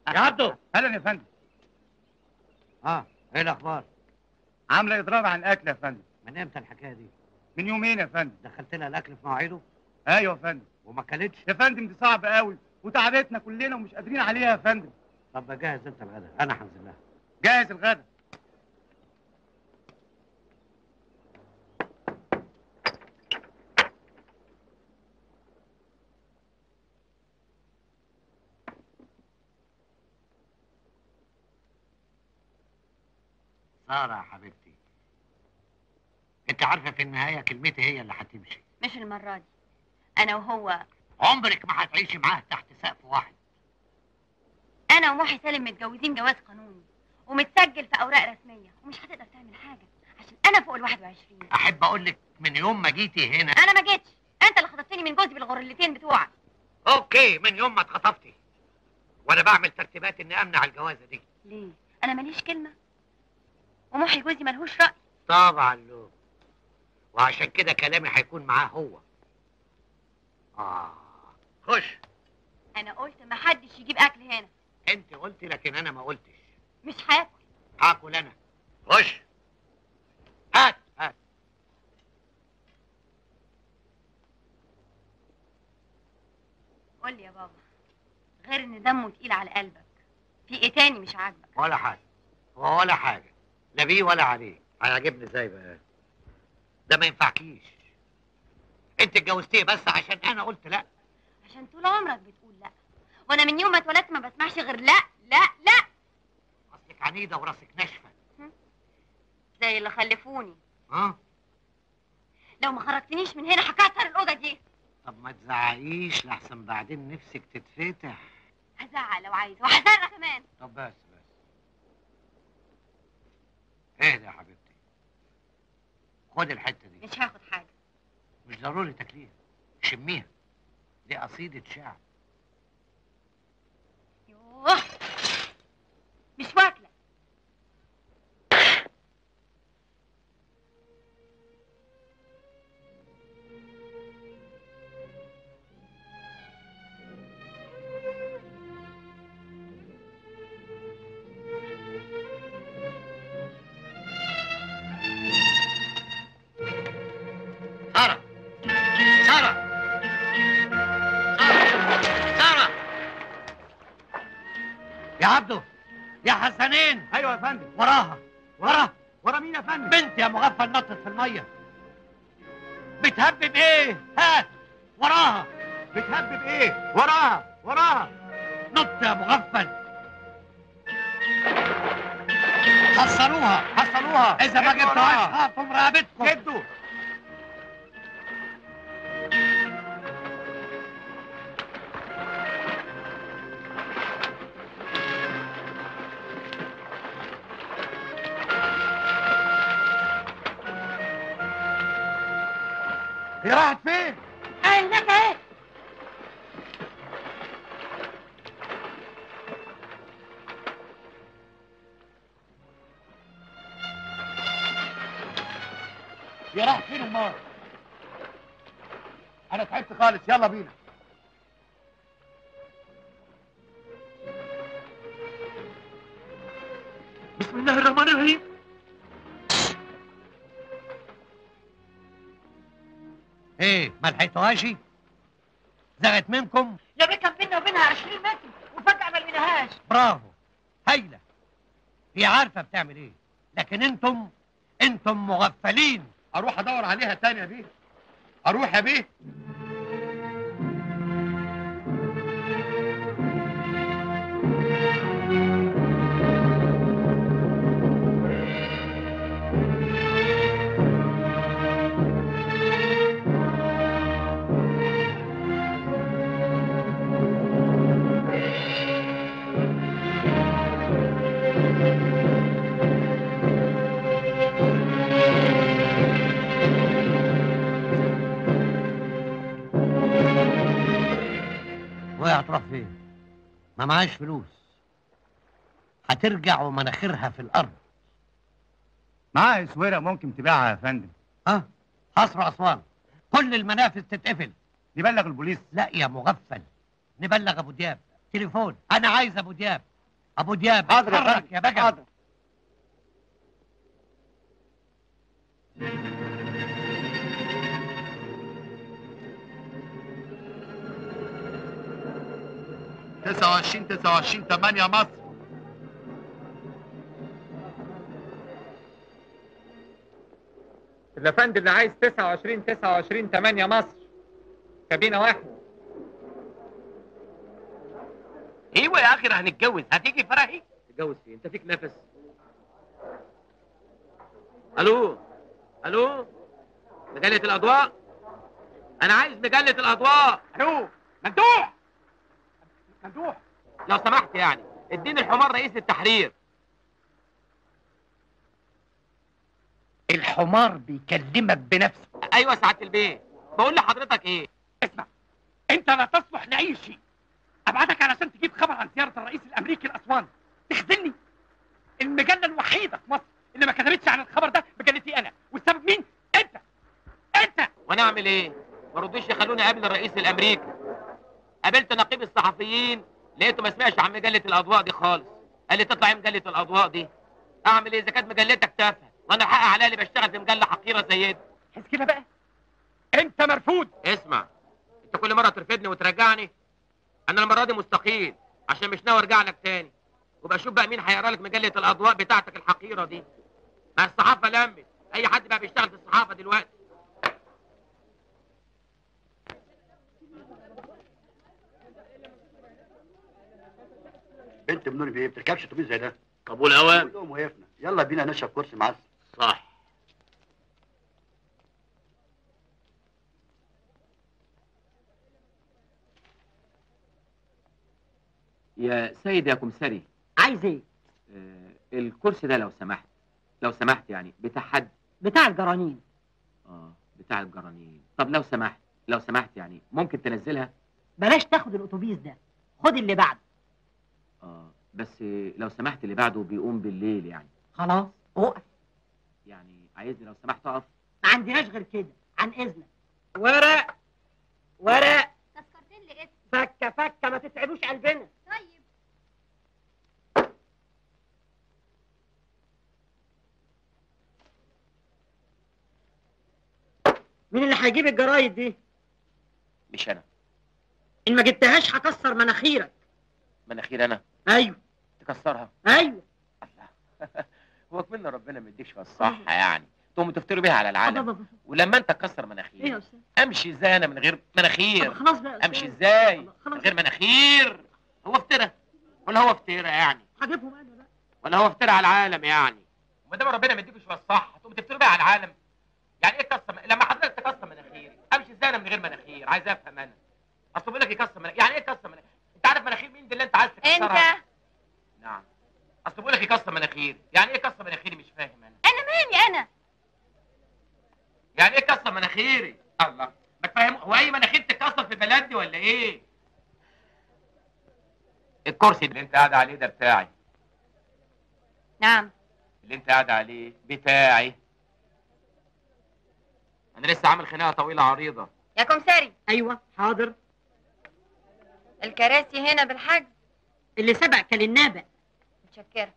يا عبده. اهلا يا فندم. ايه الاخبار؟ عامله اضراب عن الاكل يا فندم. من امتى الحكايه دي؟ من يومين يا فندم. دخلت لها الاكل في مواعيده؟ ايوه يا فندم. وما اكلتش؟ يا فندم دي صعبه قوي وتعبتنا كلنا ومش قادرين عليها يا فندم. طب جهز انت الغداء، انا هنزل لها. جاهز الغدا. ساره يا حبيبتي، انت عارفه في النهايه كلمتي هي اللي هتمشي. مش المرة دي، أنا وهو. عمرك ما هتعيشي معاه تحت سقف واحد. أنا ومحي سالم متجوزين جواز قانوني ومتسجل في أوراق رسمية، ومش هتقدر تعمل حاجة عشان أنا فوق ال21. احب اقول لك من يوم ما جيتي هنا. أنا ما جيتش، أنت اللي خطفتني من جوزي بالغرلتين بتوعك. اوكي، من يوم ما اتخطفتي وانا بعمل ترتيبات اني امنع الجوازه دي. ليه؟ أنا ماليش كلمة، ومحي جوزي ملهوش رأي. طبعا له، وعشان كده كلامي هيكون معاه هو. خش. أنا قلت محدش يجيب أكل هنا. انت قلتي لكن انا ما قلتش. مش هاكل. هاكل انا. خش. هات. قول لي يا بابا، غير إن دمه تقيل على قلبك، في إيه تاني مش عاجبك؟ ولا حاجه، ولا حاجه، لا بيه ولا عليه. هيعجبني ازاي بقى؟ ده ما ينفعكيش. انت اتجوزتيه بس عشان انا قلت لا. عشان طول عمرك بتقول لا، وانا من يوم ما اتولدت ما بسمعش غير لا لا لا. اصلك عنيده وراسك ناشفه زي اللي خلفوني. ها؟ لو ما خرجتنيش من هنا هكسر الاوضه دي. طب ما تزعقيش لحسن بعدين نفسك تتفتح. هزعق لو عايز وهزرق كمان. طب بس اهدي يا حبيبتي، خد الحته دي. مش هاخد حاجه. مش ضروري تاكليها، شميها، دي قصيده شعر. يوه، مش واكله. سارة، سارة، سارة، يا عبده، يا حسنين. ايوه يا فندم. وراها. ورا مين يا فندم؟ بنت يا مغفل نطت في الميه. بتهبب ايه؟ هات وراها. بتهبب ايه؟ وراها. نط يا مغفل. حصلوها. اذا ما جبتوهاش هقطم رقبتكم. جدوا. هي راحت فين؟ هناك اهي. هي راحت فين امال؟ انا تعبت خالص، يلا بينا. بسم الله الرحمن الرحيم. ايه ما لحقتوهاش؟ زغت منكم؟ يا بيه كان بينا وبينها 20 متر وفجأة ما لقيناهاش. برافو، هايلة. هي عارفة بتعمل ايه، لكن انتم مغفلين. اروح ادور عليها تاني يا بيه. اروح يا بيه. وهي هتروح فين؟ ما معاش فلوس، هترجع ومناخيرها في الارض. معاها اسوره ممكن تبيعها يا فندم. حصر اسوان، كل المنافذ تتقفل. نبلغ البوليس؟ لا يا مغفل، نبلغ ابو دياب. تليفون، انا عايز ابو دياب. ابو دياب حاضر يا اتحرك فندم، يا بجل. حاضر. تسعة وعشرين 8 مصر. الافندي اللي عايز 29 8 مصر. كابينه واحده. ايوه يا اخي هنتجوز، هتيجي فرحي؟ تتجوز فين؟ انت فيك نفس. الو الو، مجلة الاضواء، انا عايز مجلة الاضواء. الو، ممدوح ممدوح. لو سمحت يعني اديني الحمار رئيس التحرير. الحمار بيكلمك بنفسه. ايوه سعاده البيه، بقول لحضرتك ايه؟ اسمع، انت لا تصلح لاي شيء. ابعتك علشان تجيب خبر عن زياره الرئيس الامريكي لاسوان. تخذلني. المجله الوحيده في مصر اللي ما كتبتش عن الخبر ده مجلتي انا، والسبب مين؟ انت. وانا اعمل ايه؟ ما رضوش يخلوني اقابل الرئيس الامريكي. قابلت نقيب الصحفيين لقيته ما سمعش عن مجله الاضواء دي خالص. قال لي تطلع ايه مجله الاضواء دي؟ اعمل ايه اذا كانت مجلتك تافهه وانا الحق عليا اللي بشتغل في مجله حقيره زي دي؟ حس كده بقى، انت مرفوض. اسمع، انت كل مره ترفدني وترجعني. انا المره دي مستقيل عشان مش ناوي ارجع لك تاني. وبقى شوف بقى مين هيقرا لك مجله الاضواء بتاعتك الحقيره دي. ما الصحافه لمت، اي حد بقى بيشتغل في الصحافه دلوقتي. بنت منوري في ايه؟ بتركبش اتوبيس زي ده. طب والاوان؟ كلهم وقفنا، يلا بينا نشرب كرسي معسل. صح. يا سيد يا كمسري، عايز ايه؟ الكرسي ده لو سمحت، لو سمحت يعني بتاع حد. بتاع الجرانين. بتاع الجرانين. طب لو سمحت، لو سمحت يعني ممكن تنزلها؟ بلاش تاخد الاتوبيس ده، خد اللي بعده. بس لو سمحت اللي بعده بيقوم بالليل يعني. خلاص اقف. يعني عايزني لو سمحت اقف؟ ما عندناش غير كده، عن اذنك. ورق ورق. تذكرتين لقيت. فكه ما تتعبوش قلبنا. طيب. مين اللي هيجيب الجرايد دي؟ مش انا. ان ما جبتهاش هكسر مناخيرك. مناخير انا؟ ايوه. تكسرها؟ ايوه. الله. هو كملنا ربنا ما يديكش في الصح يعني. تقوموا تفتروا بيها على العالم. ولما انت تكسر مناخير. ايه يا استاذ؟ امشي ازاي انا من غير مناخير؟ خلاص بقى يا أستاذ. امشي ازاي خلاص. من غير مناخير؟ هو افترى ولا هو افترى يعني؟ هجيبهم انا بقى. ولا هو افترى على العالم يعني؟ وما دام ربنا ما يديكش في الصح تقوموا تفتروا بيها على العالم. يعني ايه تكسر؟ لما حضرتك تكسر مناخيري امشي ازاي انا من غير مناخير؟ عايز افهم انا. اصل بيقول لك يكسر مناخير، يعني ايه يكسر مناخير؟ انت عارف مناخير مين دي اللي انت عايز تكسرها؟ انت. نعم. اصل بيقول لك يكسر مناخير، يعني ايه يكسر مناخيري؟ مش فاهم انا. انا مالي انا؟ يعني ايه يكسر مناخيري؟ الله، ما تفهم. هو اي مناخير تتكسر في البلد دي ولا ايه؟ الكرسي اللي انت قاعد عليه ده بتاعي. نعم. اللي انت قاعد عليه بتاعي. انا لسه عامل خناقه طويله عريضه. يا كمساري، ايوه حاضر. الكراسي هنا بالحجز. اللي سبق كان النابق. متشكرة.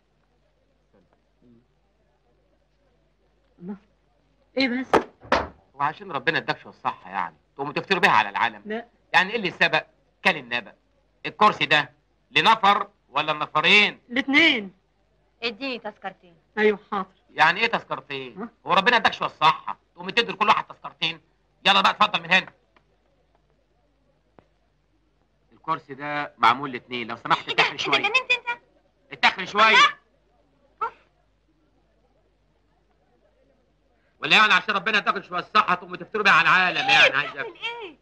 الله. ايه بس؟ وعشان ربنا اداكش الصح يعني تقوموا تفتروا بيها على العالم. لا. يعني ايه اللي سبق كان النبأ؟ الكرسي ده لنفر ولا النفرين؟ الاثنين. اديني تذكرتين. ايوه حاضر. يعني ايه تذكرتين؟ هو ربنا اداكش الصح تقوم تدي لكل واحد تذكرتين؟ يلا بقى اتفضل من هنا. الكرسي ده معمول لاثنين، لو سمحت اتاخر شويه. انت جننت انت؟ اتاخر شويه. ولا يعني عشان ربنا اداكش الصح تقوم تفتروا بيها على العالم يعني؟ عايز تعمل ايه؟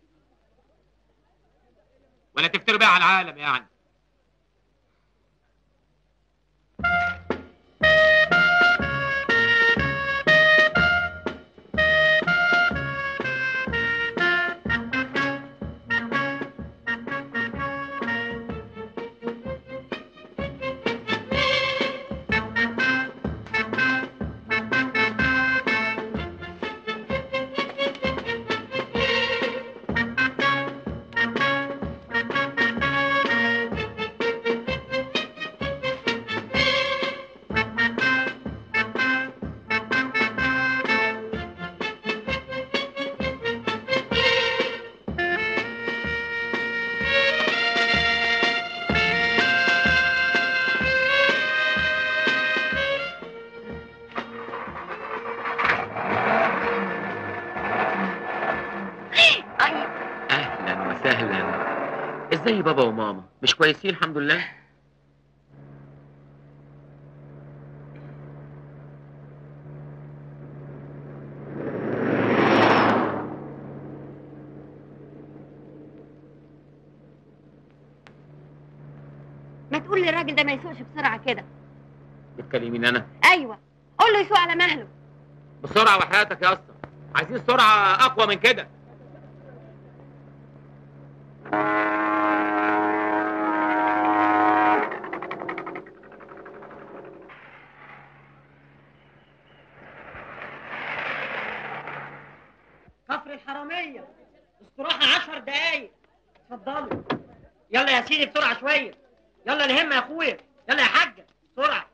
ولا تفتروا بيها على العالم يعني؟ بابا وماما مش كويسين الحمد لله. ما تقول للراجل ده ما يسوقش بسرعه كده. بتكلميني انا؟ ايوه، قول له يسوق على مهله. بسرعه وحياتك يا اسطى، عايزين سرعه اقوى من كده. كفر الحرامية، استراحة 10 دقايق. اتفضلوا. يلا يا سيدي بسرعة شوية. يلا الهمة يا اخويا. يلا يا حاجة بسرعة.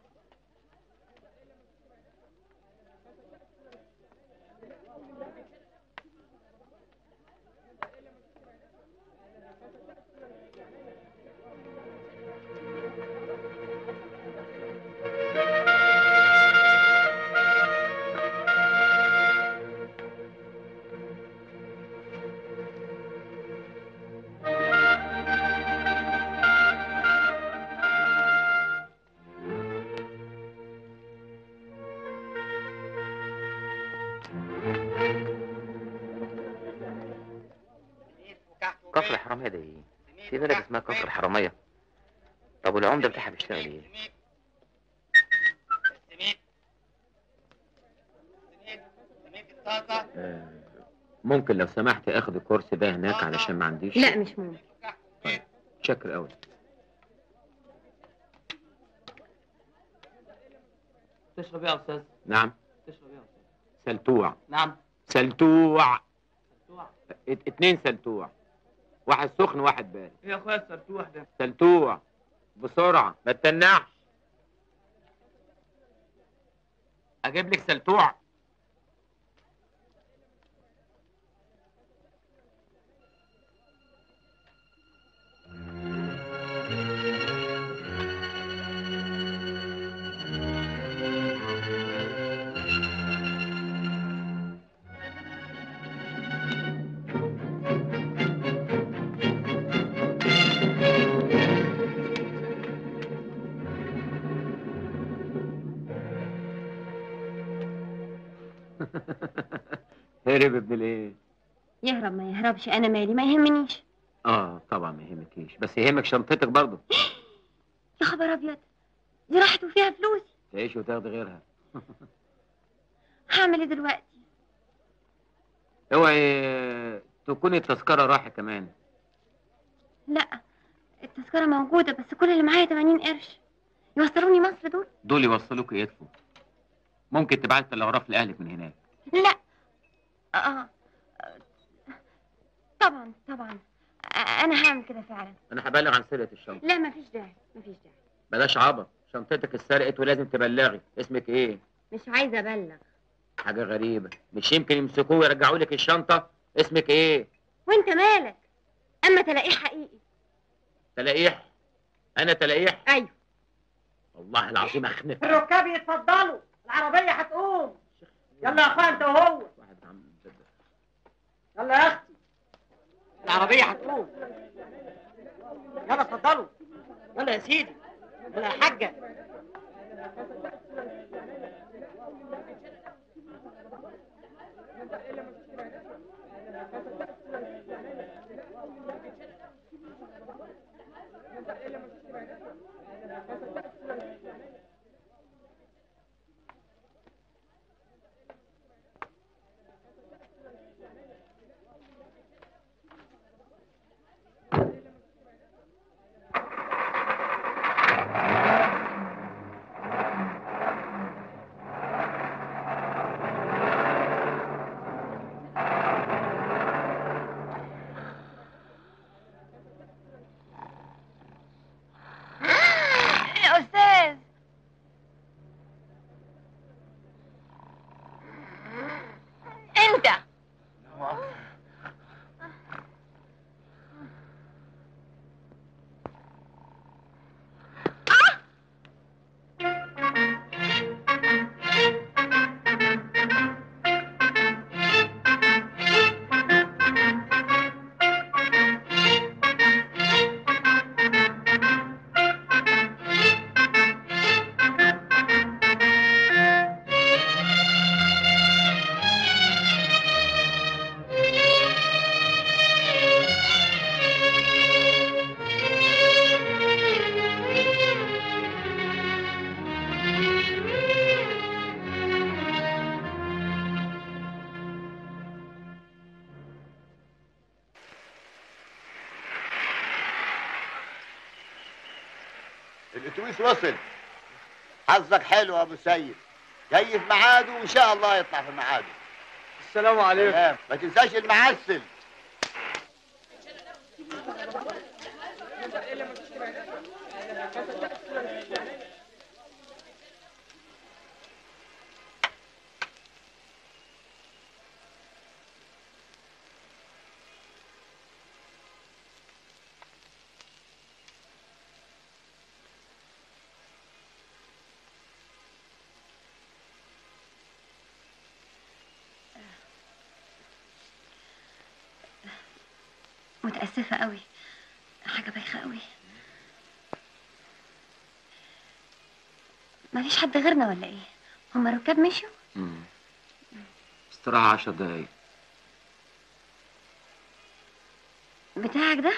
كفر الحرامية ده ايه؟ في بلد اسمها كفر الحرامية. طب والعمدة بتاعها بيشتغل ايه؟ ممكن لو سمحت اخد الكورس ده هناك علشان ما عنديش. لا مش ممكن. طيب شكر قوي. تشرب ايه يا استاذ؟ نعم. تشرب ايه يا استاذ؟ سلتوع. نعم. سلتوع. سلتوع. 2 سلتوع، واحد سخن واحد بارد. ايه يا اخويا السلتوح ده؟ سلتوع بسرعة ما تتنعش. اجيب لك سلتوع؟ هرب ابن الايه؟ يهرب ما يهربش انا مالي، ما يهمنيش. طبعا ما يهمكيش، بس يهمك شنطتك برضه. يا خبر ابيض، دي راحت وفيها فلوسي. تعيش وتاخد غيرها. هعمل ايه دلوقتي؟ اوعي تكون التذكرة راحة كمان. لا التذكرة موجودة، بس كل اللي معايا 80 قرش. يوصلوني مصر دول يوصلوك يدفوا. ممكن تبعت تلغراف لأهلك من هناك. لا طبعا انا هعمل كده فعلا. انا هبلغ عن سرقة الشنطة. لا مفيش داعي. بلاش عبط، شنطتك اتسرقت ولازم تبلغي. اسمك ايه؟ مش عايزة ابلغ. حاجة غريبة، مش يمكن يمسكوه ويرجعوا لك الشنطة؟ اسمك ايه؟ وانت مالك؟ اما تلاقيه حقيقي. تلاقيح؟ انا تلاقيح؟ ايوه. والله العظيم اخنق. الركاب يتفضلوا، العربية هتقوم. يلا يا اخويا انت وهو. يلا يا اختي، العربية هتقوم. يلا اتفضلوا. يلا يا سيدي. يلا يا حاجة. الاتوبيس وصل. حظك حلو يا ابو سيد، جاي في ميعاده وان شاء الله يطلع في ميعاده. السلام عليكم. ما تنساش المعسل. متأسفة قوي، حاجة بايخة قوي. مفيش حد غيرنا ولا ايه؟ هما الركاب مشيوا؟ استراحة 10 دقايق. بتاعك ده؟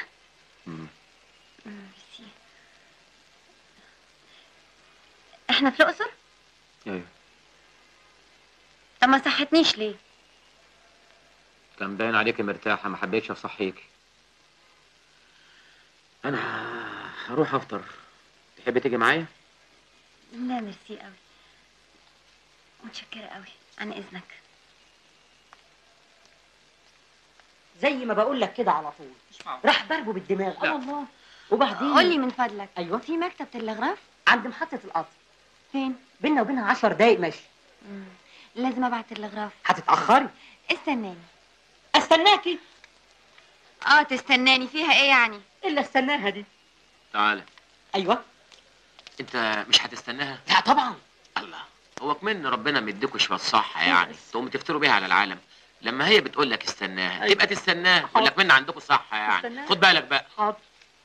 ميرسي. احنا في الأقصر؟ ايوه. طب ما صحتنيش ليه؟ كان باين عليكي مرتاحة، ما حبيتش اصحيكي. انا هروح افطر، تحبي تيجي معايا؟ لا ميرسي قوي، متشكرة قوي، عن اذنك. زي ما بقول لك كده على طول، راح ضربه بالدماغ. والله. وبعدين قولي من فضلك، ايوه، في مكتب تلغراف عند محطة القطر. فين؟ بينا وبينها 10 دقايق ماشي. لازم ابعت تلغراف. هتتأخري. استناني. استناكي؟ تستناني فيها ايه يعني؟ الا استناها دي. تعالى. ايوه. انت مش هتستناها؟ لا طبعا. الله، هو كمان ربنا مديكوا شويه صح يعني تقوموا تفتروا بيها على العالم. لما هي بتقول لك استناها أيوة. تبقى تستناها، تقول لك من عندكم صح يعني استناها. خد بالك بقى. حاضر.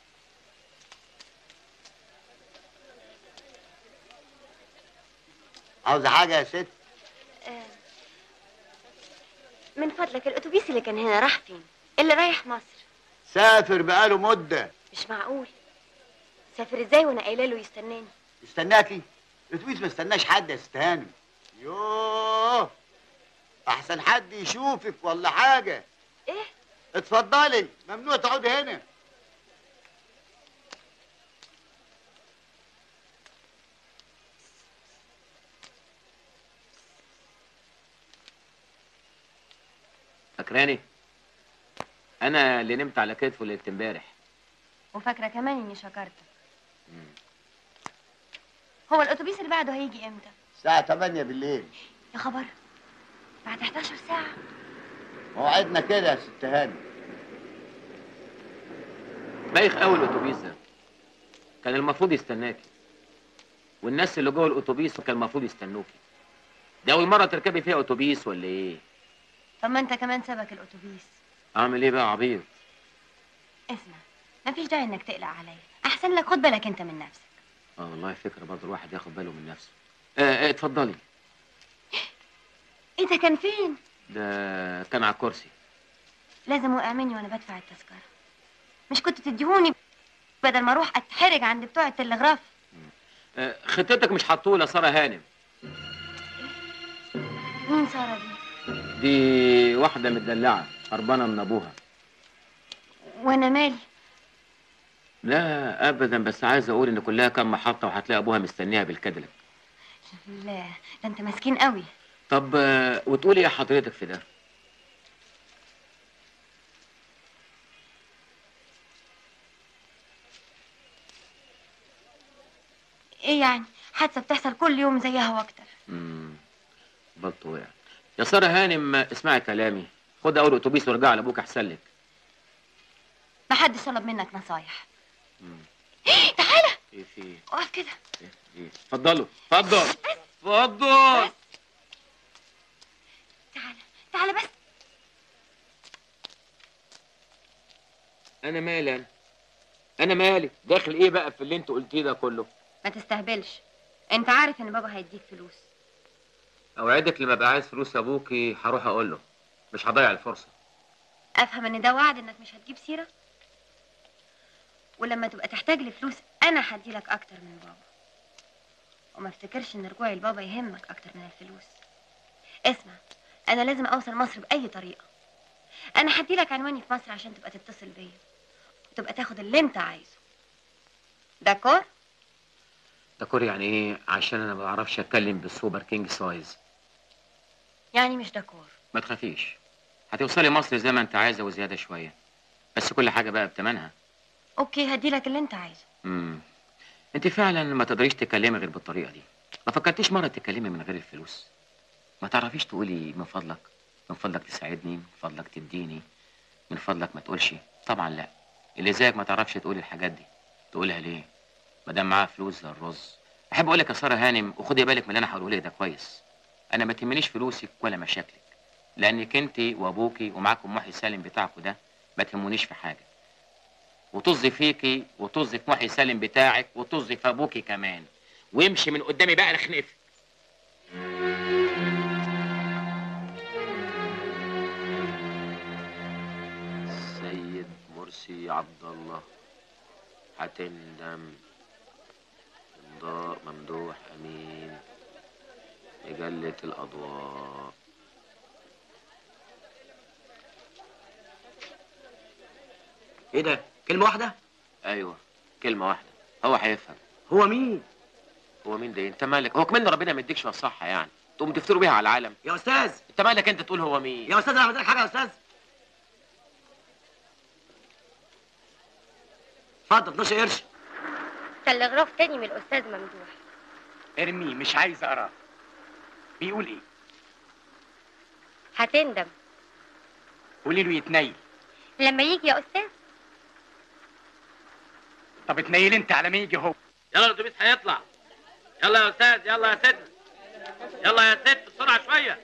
عاوزة حاجة يا ست؟ من فضلك الاتوبيس اللي كان هنا راح فين؟ اللي رايح مصر. سافر بقاله مدة. مش معقول. سافر ازاي وانا قايله له يستناني؟ يستناكي؟ الاتوبيس ما استناش حد يا ست هانم. يوه، احسن حد يشوفك ولا حاجة. ايه؟ اتفضلي، ممنوع تقعدي هنا. فاكراني؟ انا اللي نمت على كتفه ليله امبارح. وفاكره كمان اني شكرتك. هو الاتوبيس اللي بعده هيجي امتى؟ الساعة 8 بالليل. يا خبر، بعد 11 ساعة. موعدنا كده يا ست هانم. بايخ قوي الاتوبيس ده. كان المفروض يستناكي، والناس اللي جوه الاتوبيس كان المفروض يستنوكي. دي اول مرة تركبي فيها اتوبيس ولا ايه؟ طب ما انت كمان سابك الاتوبيس. اعمل ايه بقى عبيط؟ اسمع، مفيش داعي انك تقلق عليا، احسن لك خد بالك انت من نفسك. والله فكرة برضه الواحد ياخد باله من نفسه. اتفضلي. ايه ده كان فين؟ ده كان على الكرسي. لازم وقع مني وانا بدفع التذكرة. مش كنت تديهوني بدل ما اروح اتحرج عند بتوع التلغراف؟ خطتك مش حطوله سارة هانم. مين سارة دي؟ دي واحدة متدلعة هربانة من ابوها. وانا مالي؟ لا ابدا، بس عايز اقول ان كلها كام محطة وهتلاقي ابوها مستنيها بالكدلك. لا ده انت مسكين قوي. طب وتقولي ايه حضرتك في ده؟ ايه يعني؟ حادثة بتحصل كل يوم زيها واكتر. بلطو وقع. يا سارة هانم اسمعي كلامي، خد اول اتوبيس وارجعي لابوك احسن لك. محدش طلب منك نصايح. تعالى. ايه في؟ اقف كده. ايه؟ اتفضلوا، اتفضل. اتفضل. تعالى بس. انا مالي انا مالي داخل ايه بقى في اللي انت قلتيه ده كله؟ ما تستهبلش، انت عارف ان بابا هيديك فلوس. اوعدك لما ابقى عايز فلوس ابوكي هروح اقول له، مش هضيع الفرصه. افهم ان ده وعد انك مش هتجيب سيره، ولما تبقى تحتاج لي فلوس انا هديلك اكتر من بابا. وما افتكرش ان رجوعي لبابا يهمك اكتر من الفلوس. اسمع، انا لازم اوصل مصر باي طريقه. انا هديلك عنواني في مصر عشان تبقى تتصل بيا وتبقى تاخد اللي انت عايزه. داكور؟ دكور يعني ايه؟ عشان انا ما بعرفش اتكلم بالسوبر كينج سايز. يعني مش دكور. ما تخافيش، هتوصلي مصر زي ما انت عايزه وزياده شويه، بس كل حاجه بقى بتمنها. اوكي هديلك اللي انت عايزه. انت فعلا ما تقدريش تتكلمي غير بالطريقه دي. ما فكرتيش مره تتكلمي من غير الفلوس؟ ما تعرفيش تقولي من فضلك، من فضلك تساعدني، من فضلك تديني، من فضلك ما تقولش؟ طبعا لا. اللي زيك ما تعرفش تقولي الحاجات دي. تقولها ليه؟ ما دام معاها فلوس زي الرز. احب اقول لك يا ساره هانم، وخدي بالك من اللي انا هقوله لك ده كويس. انا ما تهمنيش فلوسك ولا مشاكلك، لانك انت وابوكي ومعاكم محي سالم بتاعكم ده ما تهمونيش في حاجه. وطز فيكي وطز في محي سالم بتاعك وطز في ابوكي كمان. وامشي من قدامي بقى لخنفك. سيد مرسي عبد الله، هتندم. امضاء ممدوح امين، مجلة الاضواء. ايه ده؟ كلمة واحدة؟ ايوه كلمة واحدة، هو هيفهم. هو مين؟ هو مين ده؟ انت مالك؟ هو كمان ربنا ما يديكش الصحة يعني تقوم تفتروا بيها على العالم؟ يا استاذ انت مالك انت تقول هو مين؟ يا استاذ انا عملت لك حاجة يا استاذ؟ اتفضل 12 قرش. تلغراف تاني من الاستاذ ممدوح. ارميه، مش عايز اقراه. بيقول ايه؟ هتندم. قولي له يتنيل. لما يجي يا استاذ. طب اتنيل انت على ما يجي هو. يلا الاتوبيس هيطلع. يلا يا استاذ، يلا يا ست، يلا يا ست بسرعه شويه.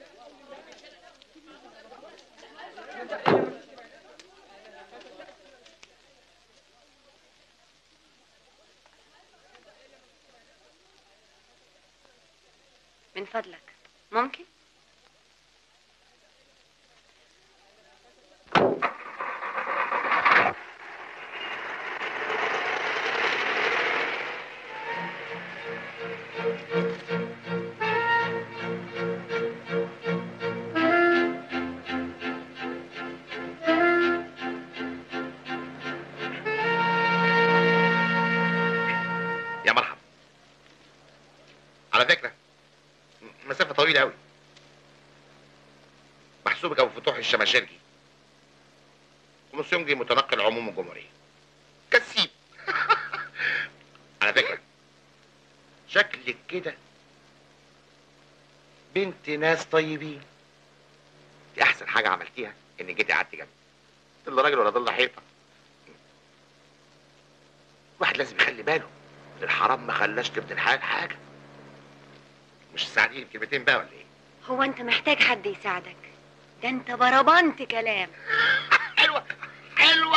من فضلك ممكن؟ يا مرحبا. على فكرة مسافة طويلة أوي. محسوبك أبو فتوح الشماشرجي، كوميسيونجي متنقل عموم الجمهورية. كسيب. على فكرة شكلك كده بنت ناس طيبين. دي أحسن حاجة عملتيها إنك جيتي قعدتي جنبي. ضل راجل ولا ضل حيطة. الواحد لازم يخلي باله إن الحرام ما خلاش تبني الحلال حاجة. مش تساعديني بكلمتين بقى ولا إيه؟ هو انت محتاج حد يساعدك؟ ده انت بربنت كلام. حلوة حلوة.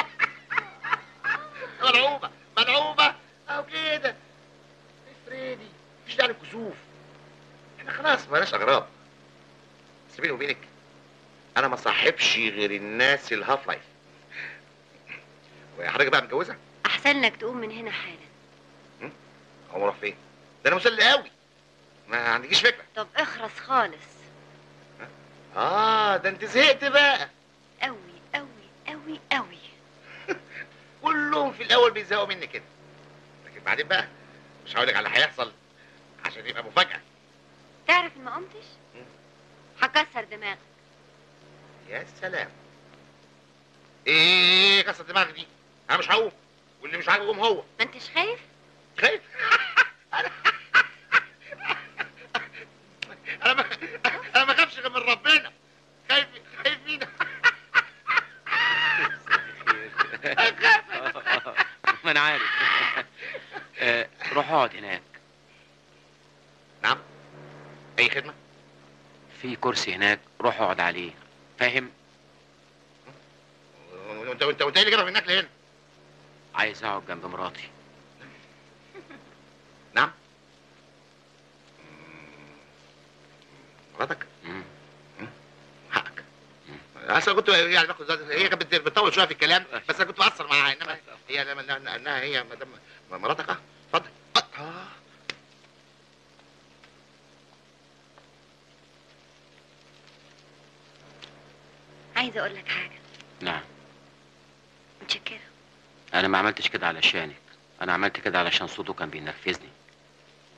ملعوبة ملعوبة أو كده. افريدي مفيش داعي للكسوف. احنا خلاص بلاش أغراب. بس بيني وبينك أنا ما صاحبش غير الناس الهاف لايف. وحضرتك بقى متجوزة؟ احسن لك تقوم من هنا حالا. هو راح فين؟ ده أنا مسلي قوي. ما عندكيش فكرة. طب اخرس خالص. ده أنت زهقت بقى. قوي قوي قوي قوي. كلهم في الأول بيزهقوا مني كده، لكن بعدين بقى مش هقولك على اللي هيحصل عشان يبقى مفاجأة. تعرف ان ما قمتش؟ هكسر دماغك. يا سلام. ايه كسر دماغك دي؟ انا مش هقوم، واللي مش عاجبه يقوم هو. ما انتش خايف؟ خايف؟ انا ما خافش غير من ربنا. خايف مين؟ ما انا عارف. روح اقعد هناك. نعم؟ اي خدمة؟ في كرسي هناك، روح اقعد عليه، فاهم؟ وانت ايه اللي جابك هناك لهنا؟ عايز اقعد جنب مراتي. نعم؟ مراتك؟ حقك. اصل كنت يعني باخد، هي كانت بتطول شويه في الكلام، بس انا كنت بأثر معاها، انما هي انها هي مدام مراتك. اتفضل. عايزه اقول لك حاجه. نعم. متشكره. انا ما عملتش كده علشانك، انا عملت كده علشان صوته كان بينرفزني.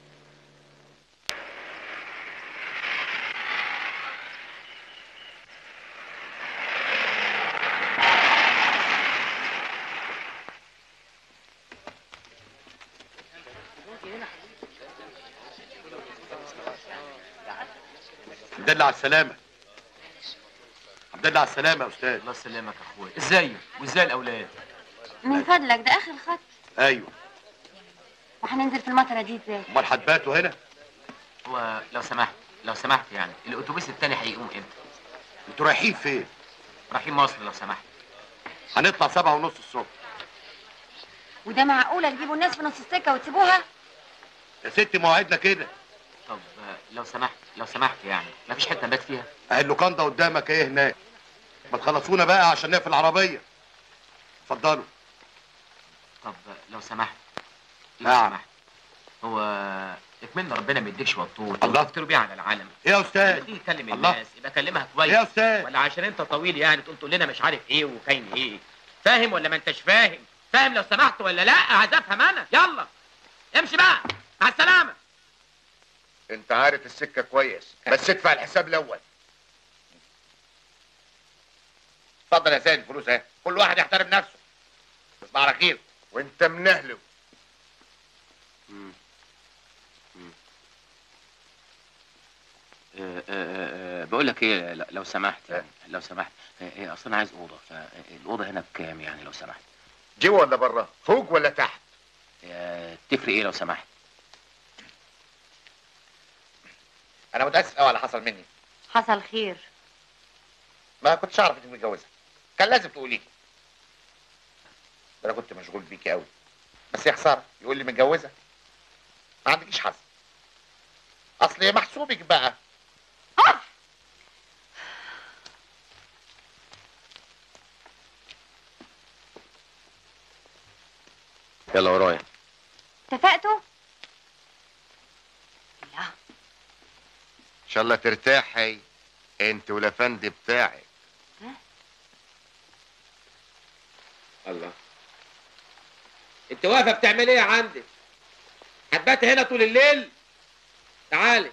الحمد لله على السلامه. الحمد لله على السلامه يا استاذ. الله يسلمك يا اخويا. ازيك وازاي الاولاد؟ من فضلك ده اخر خط. ايوه. وهننزل في المطره دي ازاي؟ امال هتباتوا هنا؟ هو لو سمحت يعني الاتوبيس التاني هيقوم امتى؟ انتوا رايحين فين؟ رايحين مصر لو سمحت. هنطلع 7:30 الصبح. وده معقوله تجيبوا الناس في نص السكه وتسيبوها؟ يا ستي مواعيدنا كده. طب لو سمحت يعني مفيش حته نبات فيها؟ اهي اللوكاندا قدامك ايه هناك. ما تخلصونا بقى عشان نقفل العربيه. اتفضلوا. طب لو سمحت نعم. هو اكملنا ربنا ما يديكش وطول. الله. تفتروا بيه على العالم. ايه يا استاذ؟ لما تيجي تكلم الله. الناس يبقى كلمها كويس. ايه يا استاذ؟ ولا عشان انت طويل يعني تقول لنا مش عارف ايه وكاين ايه؟ فاهم ولا ما انتش فاهم؟ فاهم لو سمحت ولا لا؟ عايز افهم انا. يلا امشي بقى، مع السلامه. انت عارف السكه كويس، بس ادفع الحساب الاول. اتفضل يا سيد الفلوس اهي، كل واحد يحترم نفسه. تصبح على خير وانت منهلو. بقول لك ايه لو سمحت يعني لو سمحت اصل انا عايز اوضه، فالاوضه هنا بكام يعني لو سمحت؟ جوه ولا بره؟ فوق ولا تحت؟ تفرق ايه لو سمحت؟ انا متاسف قوي على اللي حصل مني. حصل خير. ما كنتش اعرف انك متجوزه، كان لازم تقولي لي. انا كنت مشغول بيكي قوي، بس يا خساره يقول لي متجوزه. ما عندكيش حظ، اصل محسوبك بقى. يلا ورايا. اتفقتوا؟ لا. ان شاء الله ترتاحي انت والافندي بتاعك. الله، انت واقفه بتعمل ايه عندك؟ هتبات هنا طول الليل؟ تعالي.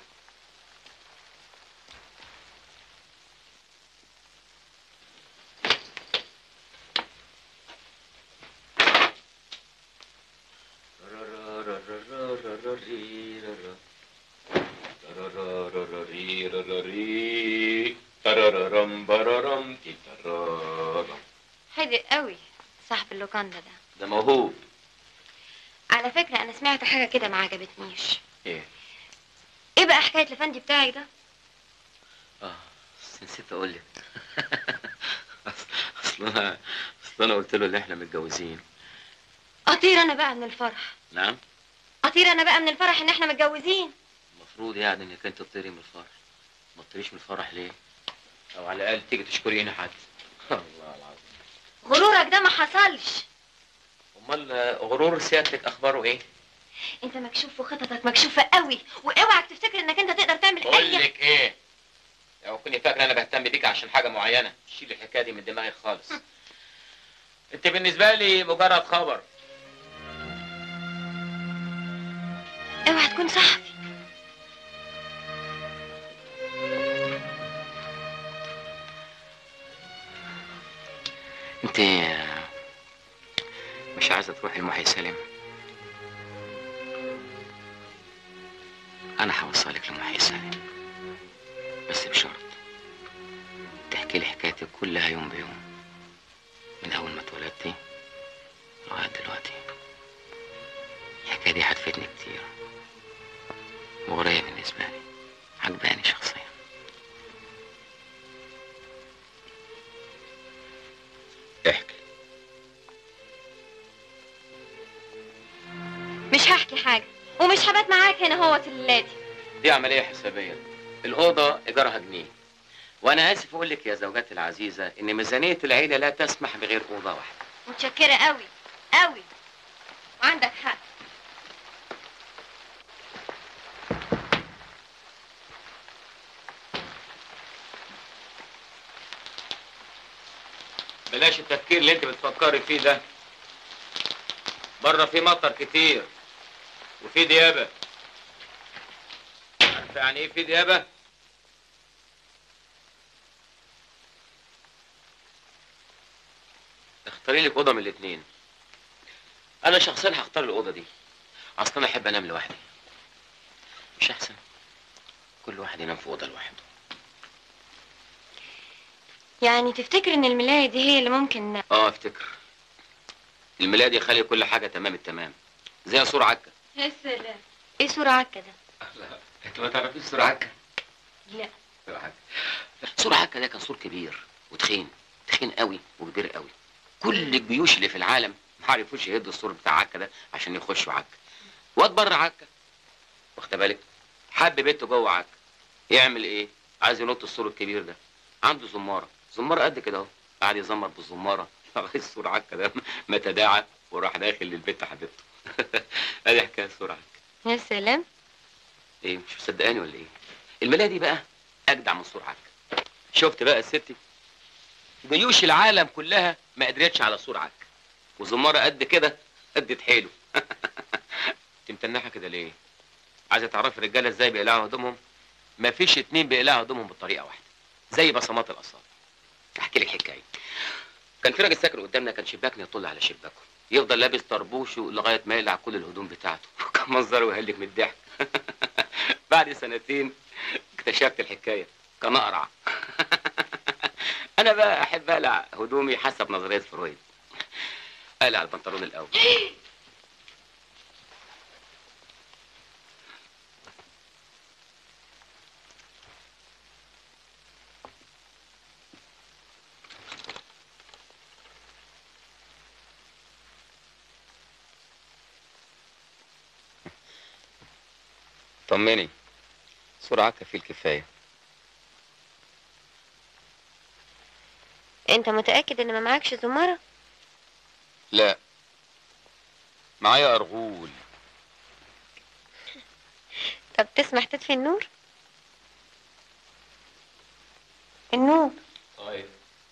حدق قوي صاحب اللوكاندا ده موهوب. على فكرة أنا سمعت حاجة كده ما عجبتنيش. ايه؟ إيه بقى حكاية الفندي بتاعك ده؟ نسيت اقول لك. اصل انا قلت له ان احنا متجوزين. أطير أنا بقى من الفرح. نعم؟ أطير أنا بقى من الفرح إن إحنا متجوزين. المفروض يعني انك انت تطيري من الفرح. ما تطيريش من الفرح ليه؟ او على الاقل تيجي تشكريني حد. الله العظيم. غرورك ده ما حصلش. امال غرور سيادتك اخباره ايه؟ أنت مكشوف وخططك مكشوفة قوي، وأوعك تفتكر إنك أنت تقدر تعمل بقول لك ايه؟ لو كنت فاكره انا بهتم بيك عشان حاجه معينه، شيل الحكايه دي من دماغي خالص. انت بالنسبه لي مجرد خبر. اوعى تكون صحفي. انت مش عايزه تروحي لمحي سالم؟ انا هوصلك لمحي سالم، بس بشرط تحكي لي حكايتك كلها يوم بيوم، من اول ما اتولدتي لغايه دلوقتي. الحكايه دي هتفيدني كتير، مغريه بالنسبه لي، عجباني شخصيا. احكي. مش هحكي حاجة ومش هبات معاك هنا هوت الليلة دي عمليه حسابيه. الاوضه ايجارها جنيه، وانا اسف اقول لك يا زوجتي العزيزه ان ميزانيه العيله لا تسمح بغير اوضه واحده. متشكرة قوي قوي، وعندك حق. بلاش التفكير اللي انت بتفكري فيه ده. بره في مطر كتير وفي ديابه. عارفه يعني ايه في ديابه؟ اختاري لك اوضه من الاثنين. انا شخصيا هختار الاوضه دي، اصلا انا احب انام لوحدي. مش احسن كل واحد ينام في اوضه لوحده؟ يعني تفتكر ان الملاية دي هي اللي ممكن؟ افتكر الميلاد يخلي كل حاجه تمام التمام، زي صورة عكا. يا سلام، ايه صورة عكا ده؟ لا انت ما تعرفيش صورة عكا؟ لا. صورة عكا ده كان سور كبير وتخين، تخين قوي وكبير قوي. كل الجيوش اللي في العالم ما عرفوش يهدوا السور بتاع عكا ده عشان يخشوا عكا. واد بره عكا، واخد بالك، حب بنته جوه عكا، يعمل ايه؟ عايز ينط السور الكبير ده، عنده زماره قد كده اهو، قعد يزمر بالزماره لغايه السور عكا ده ما تداعى وراح داخل للبنت حبيبته. ادي حكايه السور عكا. يا سلام. ايه مش مصدقاني ولا ايه؟ الملايه دي بقى اجدع من سور عكا. شفت بقى الست، جيوش العالم كلها ما قدرتش على سور عكا، وزماره قد كده قد حيله. انت متنحه كده ليه؟ عايزه تعرفي الرجاله ازاي بيقلعوا هدومهم؟ ما فيش اتنين بيقلعوا هدومهم بطريقه واحده، زي بصمات الاصابع. احكي لك حكايه. كان في راجل ساكن قدامنا، كان شباكنا يطل على شباكه، يفضل لابس طربوشه لغايه ما يقلع كل الهدوم بتاعته. وكان منظره يهلك من الضحك. بعد سنتين اكتشفت الحكايه، كان اقرع. انا بقى احب اقلع هدومي حسب نظريه فرويد. اقلع البنطلون الاول. طمني، سور عكا فيه الكفايه. انت متأكد ان ما معكش زمارة؟ لا، معايا ارغول. طب تسمح تطفي النور؟ النور. طيب.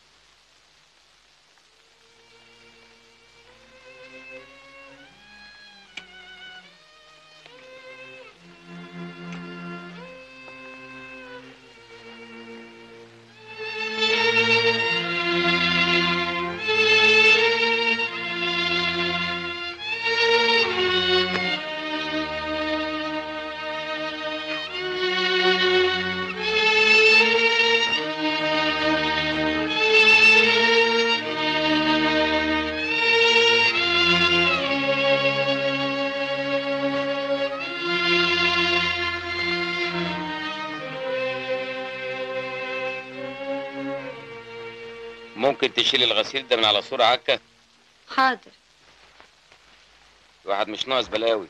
ممكن تشيل الغسيل ده من على سور عكا؟ حاضر. الواحد مش ناقص بلاوي.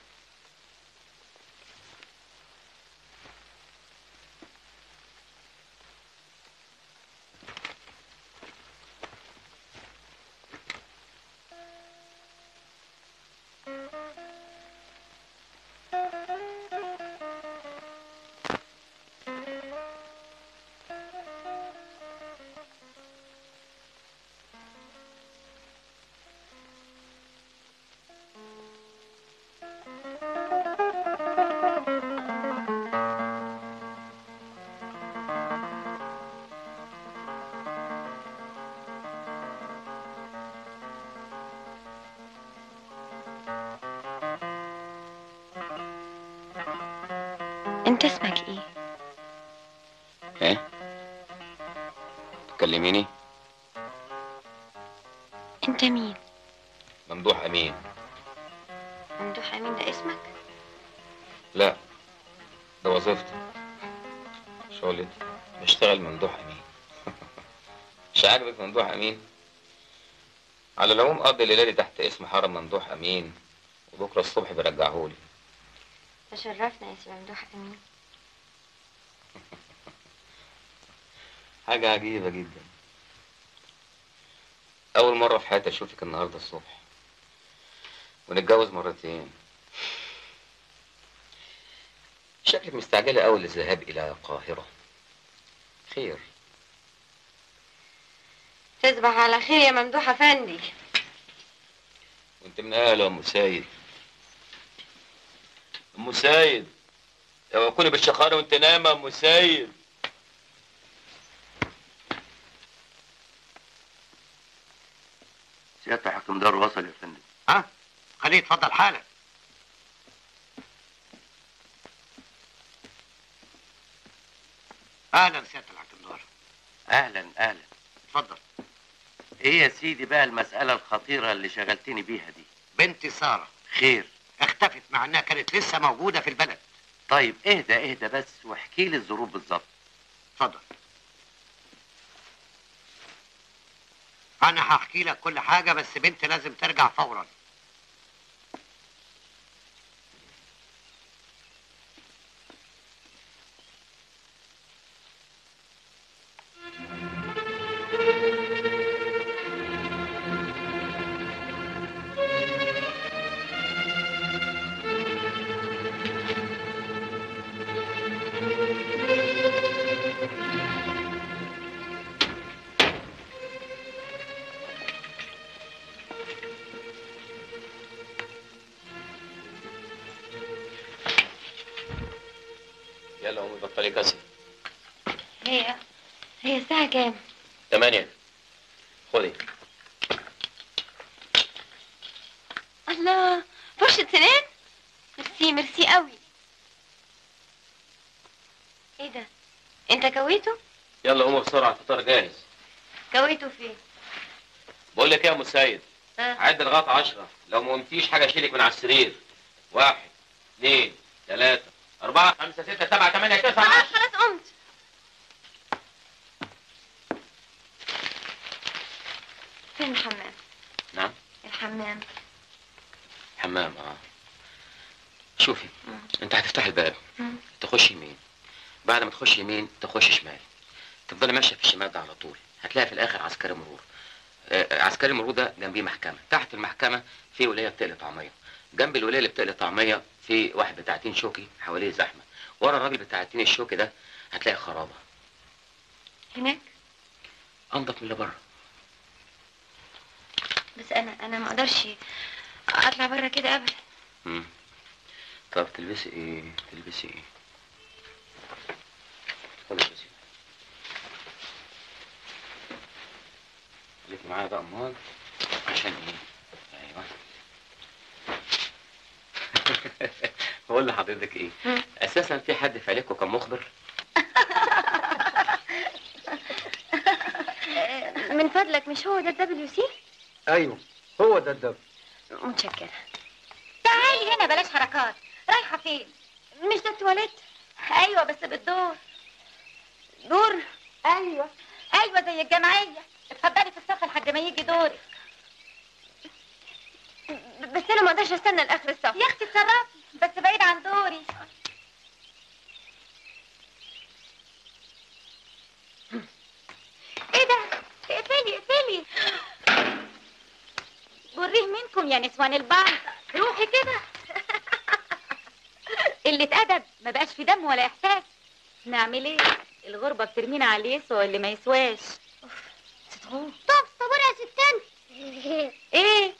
انت اسمك ايه؟ ايه؟ تكلميني؟ انت مين؟ ممدوح امين. ممدوح امين ده اسمك؟ لا، ده وظيفتي، شغلتي، بشتغل ممدوح امين. مش عاجبك ممدوح امين؟ على العموم قضي الليله دي تحت اسم حرم ممدوح امين، وبكره الصبح برجعهولي. تشرفنا يا سي ممدوح امين. حاجه عجيبه جدا، اول مره في حياتي اشوفك النهارده الصبح، ونتجوز مرتين. شكلك مستعجله قوي للذهاب الى القاهره. خير؟ تصبح على خير يا ممدوح افندي. وانت من اهل ام سيد. ام سيد، اوعى تكوني بالشخاره وانت نايمه ام سيد. سيادة حكم دار وصل يا فندم. ها؟ خليه يتفضل حالا. اهلا سيادة الحكم دار. اهلا اهلا، اتفضل. ايه يا سيدي بقى المسألة الخطيرة اللي شغلتني بيها دي؟ بنتي ساره خير؟ اختفت مع انها كانت لسه موجوده في البلد. طيب اهدى بس واحكي لي الظروف بالظبط. اتفضل. انا هحكي لك كل حاجه، بس بنتي لازم ترجع فورا. يلا قومي بطلي كسر. هي الساعة كام؟ 8. خدي. الله، فرشة سنان؟ ميرسي قوي. ايه ده؟ انت كويته؟ يلا قومي بسرعة الفطار جاهز. كويته فين؟ بقول لك ايه يا ام السيد؟ عد لغاية 10، لو ما قمتيش حاجة اشيلك من على السرير. 1 2 3 4 5 6 7 8 9 خلاص قمت. فين الحمام؟ نعم؟ الحمام. حمام شوفي، انت هتفتح الباب تخش يمين، بعد ما تخش يمين تخش شمال، تفضلي ماشيه في الشمال ده على طول، هتلاقي في الاخر عسكري مرور. عسكري المرور ده جنبيه محكمه، تحت المحكمه في ولايه بتقلي طعميه، جنب الولايه اللي بتقلي طعميه في واحد بتاع تين شوكي حواليه زحمه، ورا الراجل بتاع التين الشوكي ده هتلاقي خرابه. هناك؟ انضف من اللي بره. بس انا ما اقدرش اطلع بره كده ابدا. طب تلبسي ايه؟ خدي البسي. خليكي معايا بقى امال. عشان ايه؟ ايوه. بقول لحضرتك ايه؟ اساسا في حد في عليكم كان مخبر؟ من فضلك، مش هو ده الدبليو سي؟ ايوه هو ده الدب. متشكرة. تعالي هنا بلاش حركات. رايحة فين؟ مش ده التواليت؟ ايوه بس بالدور. دور؟ ايوه زي الجمعية. اتفضلي في الصف لحد ما يجي دورك. بس انا ما اقدرش استنى لاخر الصف. يا اختي اتصرفي بس بعيد عن دوري. ايه ده؟ اقفلي. وريه منكم يا نسوان البنك. روحي كده. اللي اتأدب ما بقاش في دم ولا احساس. نعمل ايه؟ الغربة بترمينا على اللي يسوى واللي ما يسواش. ستغور. طب صبوري يا ستان. ايه؟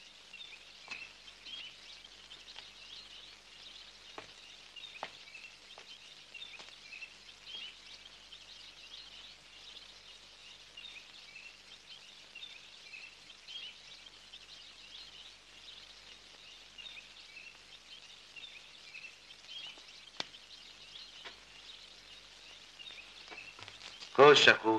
خش يا اخوي.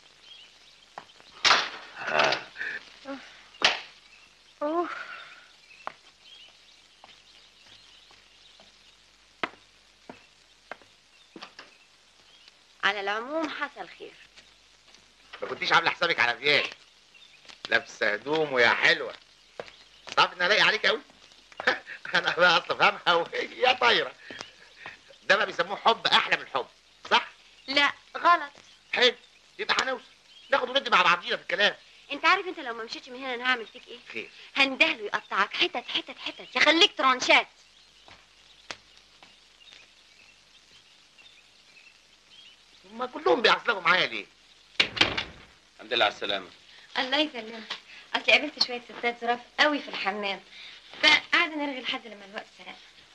على العموم حصل خير. ما كنتيش عامله حسابك على فيال، لابسه هدوم ويا حلوه. تعرف انها لايقه عليك قوي. انا بقى اصلا فاهمها وهي طايره. ده بقى بيسموه حب احلى من الحب، صح؟ لا غلط. حلو، يبقى هنوصل ناخد وندي مع بعضينا في الكلام. انت عارف انت لو ما مشيتش من هنا انا هعمل فيك ايه؟ خير. هندهله يقطعك حتت يخليك ترانشات. هما كلهم بيعصلجوا معايا ليه؟ الحمد لله على السلامه. الله يسلمك. اصل قابلت شويه ستات ظراف قوي في الحمام، فقعدنا نرغي لحد لما الوقت سرق.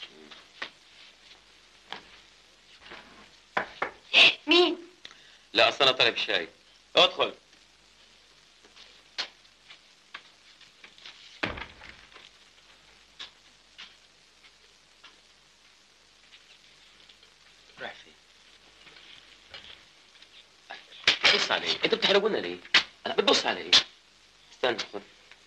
مين؟ لا اصل انا طالب الشاي. ادخل. رايح فين؟ بص عليه، انتوا بتحرجونا ليه؟ انا بتبص على ايه؟ استنى خد.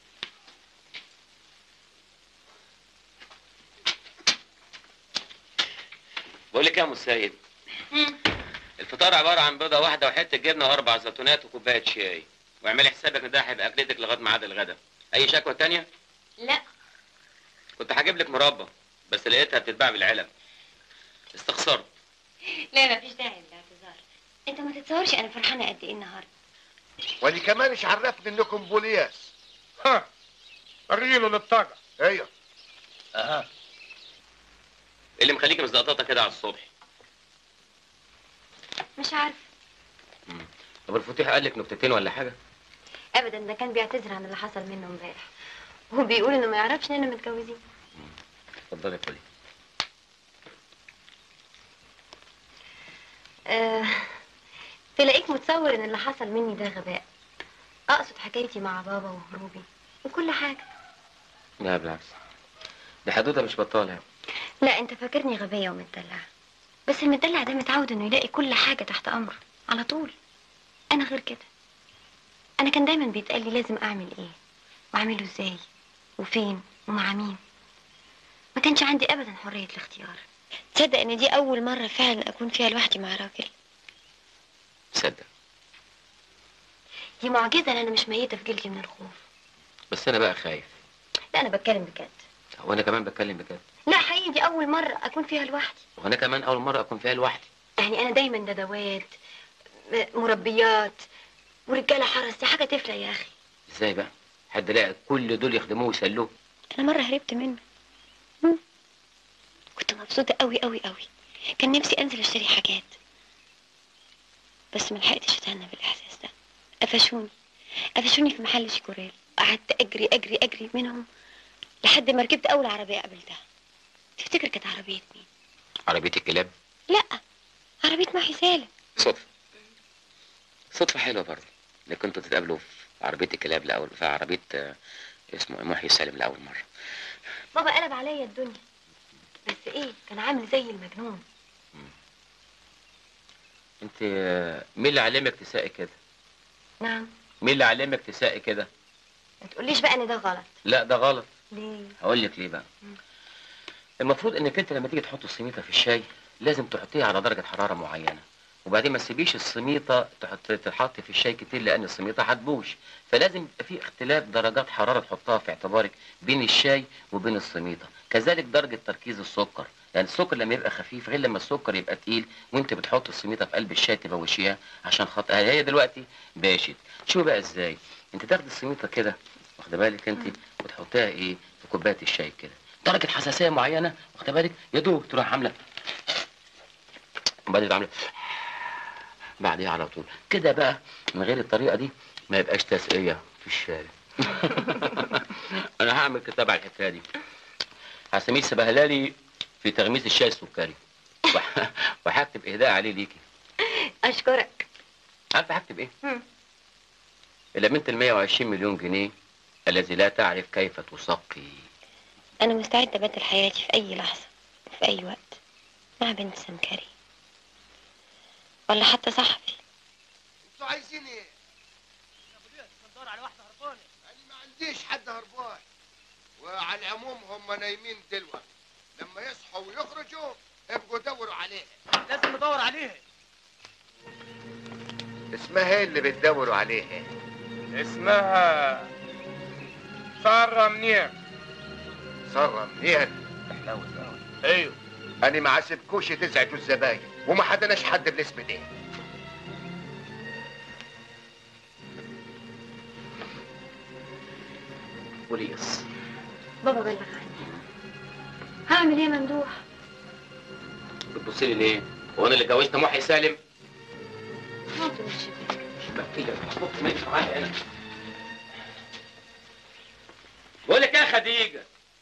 بقول لك يا ام السيد، الفطار عباره عن بيضه واحده وحته جبنه واربع زيتونات وكوبايه شاي، واعملي حسابك ان ده هيبقى اكلتك لغايه ميعاد الغدا. اي شكوى تانية؟ لا. كنت هجيب لك مربى بس لقيتها بتتباع بالعلب، استخسرت. لا مفيش داعي للاعتذار. انت ما تتصورش انا فرحانه قد ايه النهارده. وانا كمان مش عرفني انكم بولياس. ها الريلو للطاقه. ايوه. اها. ايه اللي مخليكي مزقططه كده على الصبح؟ مش عارفه. طب الفتيح قال لك نكتتين ولا حاجه؟ ابدا، ده كان بيعتذر عن اللي حصل منه امبارح، وبيقول انه ما يعرفش اننا متجوزين. اتفضلي كلي. تلاقيك متصور ان اللي حصل مني ده غباء. اقصد حكايتي مع بابا وهروبي وكل حاجه. لا بالعكس، دي حدوته مش بطاله. لا انت فاكرني غبيه ومتدلعه، بس المدلع ده متعود انه يلاقي كل حاجه تحت امره على طول. انا غير كده. انا كان دايما بيتقال لي لازم اعمل ايه واعمله ازاي وفين ومع مين. ما كانش عندي ابدا حريه الاختيار. تصدق ان دي اول مره فعلا اكون فيها لوحدي مع راجل؟ صدق. دي معجزه ان انا مش ميته في جلدي من الخوف. بس انا بقى خايف. لا انا بتكلم بجد. وانا كمان بتكلم بجد. لا حقيقي دي اول مره اكون فيها لوحدي. وانا كمان اول مره اكون فيها لوحدي. يعني انا دايما ندوات، مربيات، ورجاله حرس. دي حاجه تفرق يا اخي. ازاي بقى؟ حد لاقي كل دول يخدموه ويسلوه؟ انا مره هربت منه. كنت مبسوطه قوي قوي قوي. كان نفسي انزل اشتري حاجات، بس ما لحقتش اتهنى بالاحساس ده. قفشوني في محل شيكوريل. قعدت اجري اجري اجري منهم لحد ما ركبت اول عربيه قابلتها. تفتكر كانت عربيه مين؟ عربيه الكلاب؟ لا، عربيه محي سالم. صدفه حلوه برضه انك كنتوا تتقابلوا في عربيه الكلاب الاول، في عربيه اسمه محي سالم لاول مره. بابا قلب عليا الدنيا، بس ايه كان عامل زي المجنون. انت مين اللي علمك تساقي كده؟ نعم. مين اللي علمك تساقي كده؟ ما تقوليش بقى ان ده غلط. لا ده غلط. ليه؟ هقول لك ليه بقى. المفروض انك انت لما تيجي تحط السميطه في الشاي لازم تحطيها على درجه حراره معينه، وبعدين ما تسيبيش السميطه تتحط في الشاي كتير لان السميطه هتبوش، فلازم يبقى في اختلاف درجات حراره تحطها في اعتبارك بين الشاي وبين السميطه. كذلك درجه تركيز السكر، يعني السكر لما يبقى خفيف غير لما السكر يبقى تقيل وانت بتحط السميطه في قلب الشاي تبوشيها عشان خاطر هي دلوقتي باشت. شوفي بقى ازاي انت تاخدي السميطه كده، واخده بالك انت، وتحطيها ايه في كوبايه الشاي كده، درجه حساسيه معينه، واخده بالك، يا دوب تروح عامله، وبعدين عامله بعديها على طول كده بقى. من غير الطريقه دي ما يبقاش تسقيه في الشارع. انا هعمل كتاب على الحكايه دي، هسميه سبهلالي في تغميس الشاي السكري، وهكتب اهداء عليه ليكي. اشكرك. عارفه هكتب ايه؟ إلى بنت 120 مليون جنيه الذي لا تعرف كيف تسقي. انا مستعده ابدل حياتي في اي لحظه وفي اي وقت مع بنت سمكري ولا حتى صاحبي. انتوا عايزين ايه؟ ندور على واحده هربانه. انا ما عنديش حد هربان، وعلى العموم هم نايمين دلوقتي، لما يصحوا ويخرجوا ابقوا دوروا عليها. لازم ندور عليها. اسمها ايه اللي بتدوروا عليها؟ اسمها سارة منير. سارة منير؟ ايوه. انا ما عسبكوش تزعجوا الزباين وما حدناش حد بالاسم ده. بوليس. بابا بلغ عني. هعمل ايه ممدوح؟ بتبصي لي ليه؟ هو انا اللي اتجوزت محي سالم؟ نط من الشباك. شباك ايه ده؟ هحط مالي معايا انا. بقول لك ايه يا خديجه؟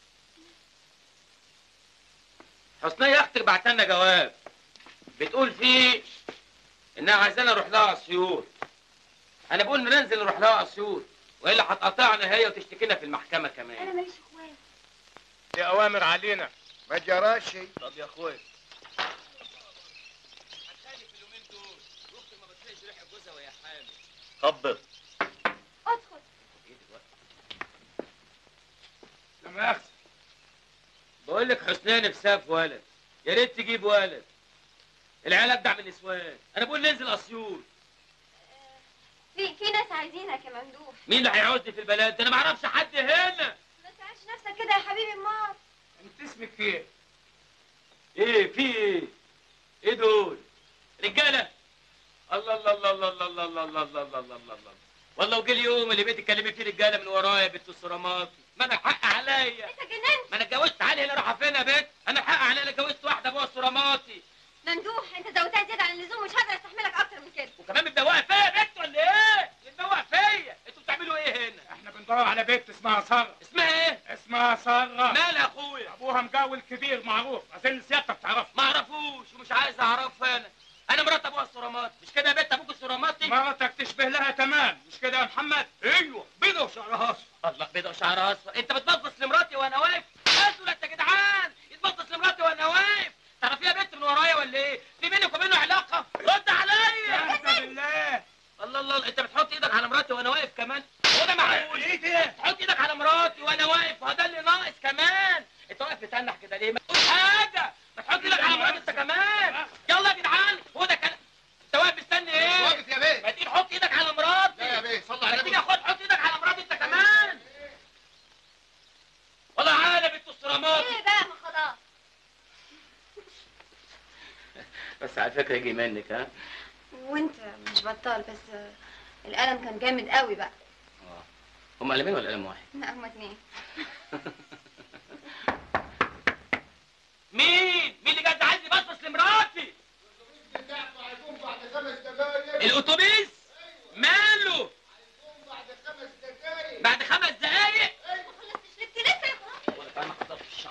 حسنية اختك بعت لنا جواب بتقول فيه انها عايزانا نروح لها اسيوط. انا بقول ننزل نروح لها اسيوط والا هتقطعنا هي وتشتكينا في المحكمه كمان. انا ماليش اخوات. دي اوامر علينا. ما جراش شيء. طب يا اخويا. هتخالف اليومين دول واختك ما بتلاقيش ريحه جوزها وهي حامل. خبط. بقول لك حسنية نفسها في ولد، يا ريت تجيب ولد. العيال ابدع من النسوان، انا بقول ننزل اسيوط. في ناس عايزينك يا ممدوح. مين اللي هيعوزني في البلد ده؟ انا ما اعرفش حد هنا. ما تزعلش نفسك كده يا حبيبي امال. انت اسمك ايه؟ ايه في ايه؟ ايه دول؟ رجاله؟ الله الله الله الله الله الله الله الله الله الله الله الله. والله وجه اليوم اللي بقيت تكلمي فيه رجاله من ورايا يا بنت الصرامات. ما انا الحق عليا. انت جننت. ما انا اتجوزت علي هنا رايحه فين يا بنت؟ انا الحق عليا، انا اتجوزت واحده ابوها الصراماتي. ممدوح انت زودتها زياده عن اللزوم، مش هقدر استحملك اكتر من كده. وكمان متدوقه فيا يا بنت ولا ايه؟ متدوقه فيا. انتوا بتعملوا ايه هنا؟ احنا بندور على بنت اسمها ساره. اسمها ايه؟ اسمها ساره. مالها يا اخويا؟ ابوها مجاول كبير معروف، اظن سيادتك تعرفه. ما اعرفوش ومش عايز اعرفه. انا مرات ابوها الصراماتي، مش كده يا بنت ابوك الصراماتي؟ مراتك تشبه لها تمام، مش كده يا محمد؟ ايوه بيضه وشعرها اصفر. الله بيضه وشعرها اصفر، انت بتبصص لمراتي وانا واقف؟ انتوا انت يا جدعان يتبصص لمراتي وانا واقف؟ تعرفيها بنت من ورايا ولا ايه؟ في بينك وبينه علاقه؟ رد عليا. اهدى بالله. الله الله انت بتحط ايدك على مراتي وانا واقف كمان؟ هو ده معقول؟ ايه ده؟ تحط ايدك على مراتي وانا واقف، هو ده اللي ناقص كمان. انت واقف بتنح كده ليه؟ ما تقول حاجه، ما تحط ايدك على مراتي انت كمان. يلا يا جدعان هو ده كلام. انت واقف مستني ايه؟ واقف يا بيه. ما تيجي حط ايدك على مراتي. لا يا بيه صلي على ما النبي. تيجي حط ايدك على مراتي انت كمان. والله عالم بنت الصرامات. ايه بقى ما خلاص. بس على فكره يجي منك ها. وانت مش بطال، بس القلم كان جامد قوي بقى. هم قلمين ولا قلم واحد؟ لا هما اتنين. مين اللي جد عايز يبصص لمراتي؟ الاتوبيس ماله؟ بعد 5 دقايق. ما خلصتش لك لسه يا خلاص. ولا كمان ما حضرتش الشعر.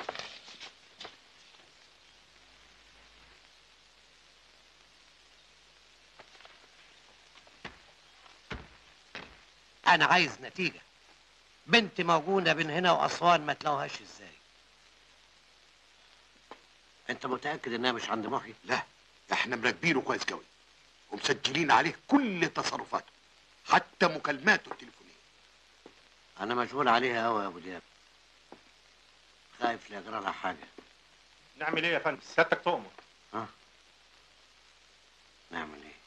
أنا عايز نتيجة. بنت موجودة بين هنا وأسوان ما تلاقوهاش إزاي؟ أنت متأكد إنها مش عند محي؟ لا، احنا مراقبينه كويس قوي ومسجلين عليه كل تصرفاته حتى مكالماته التليفونيه. أنا مشغول عليها أوي يا أبو دياب، خايف لا يجرى لها حاجة. نعمل ايه يا فندم؟ سيادتك تؤمر. ها؟ نعمل إيه؟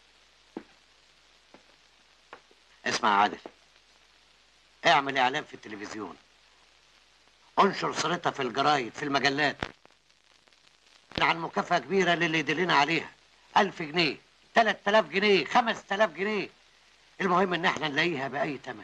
اسمع يا عادل، اعمل إعلان في التلفزيون، انشر صورتها في الجرايد في المجلات عن مكافأة كبيرة للي يدلنا عليها. 1000 جنيه، 3000 جنيه، 5000 جنيه، المهم إن احنا نلاقيها بأي تمن.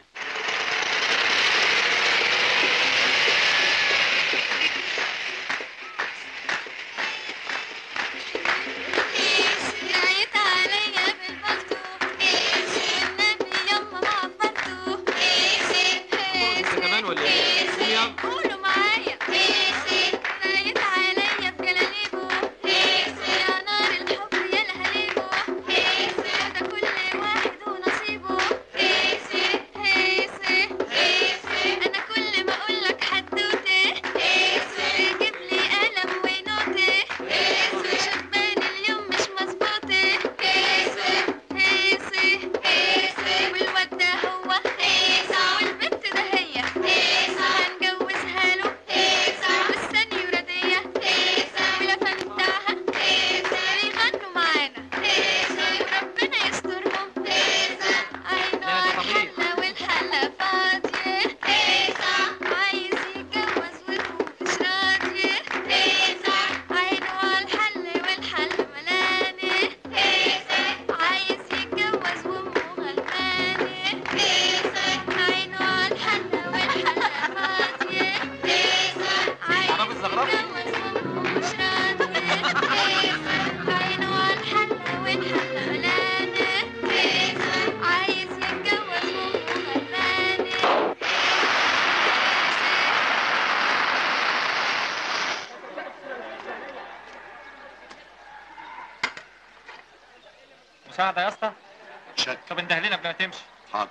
مساعدة يا اسطى؟ شك. طب انده لنا قبل ما تمشي. حاضر.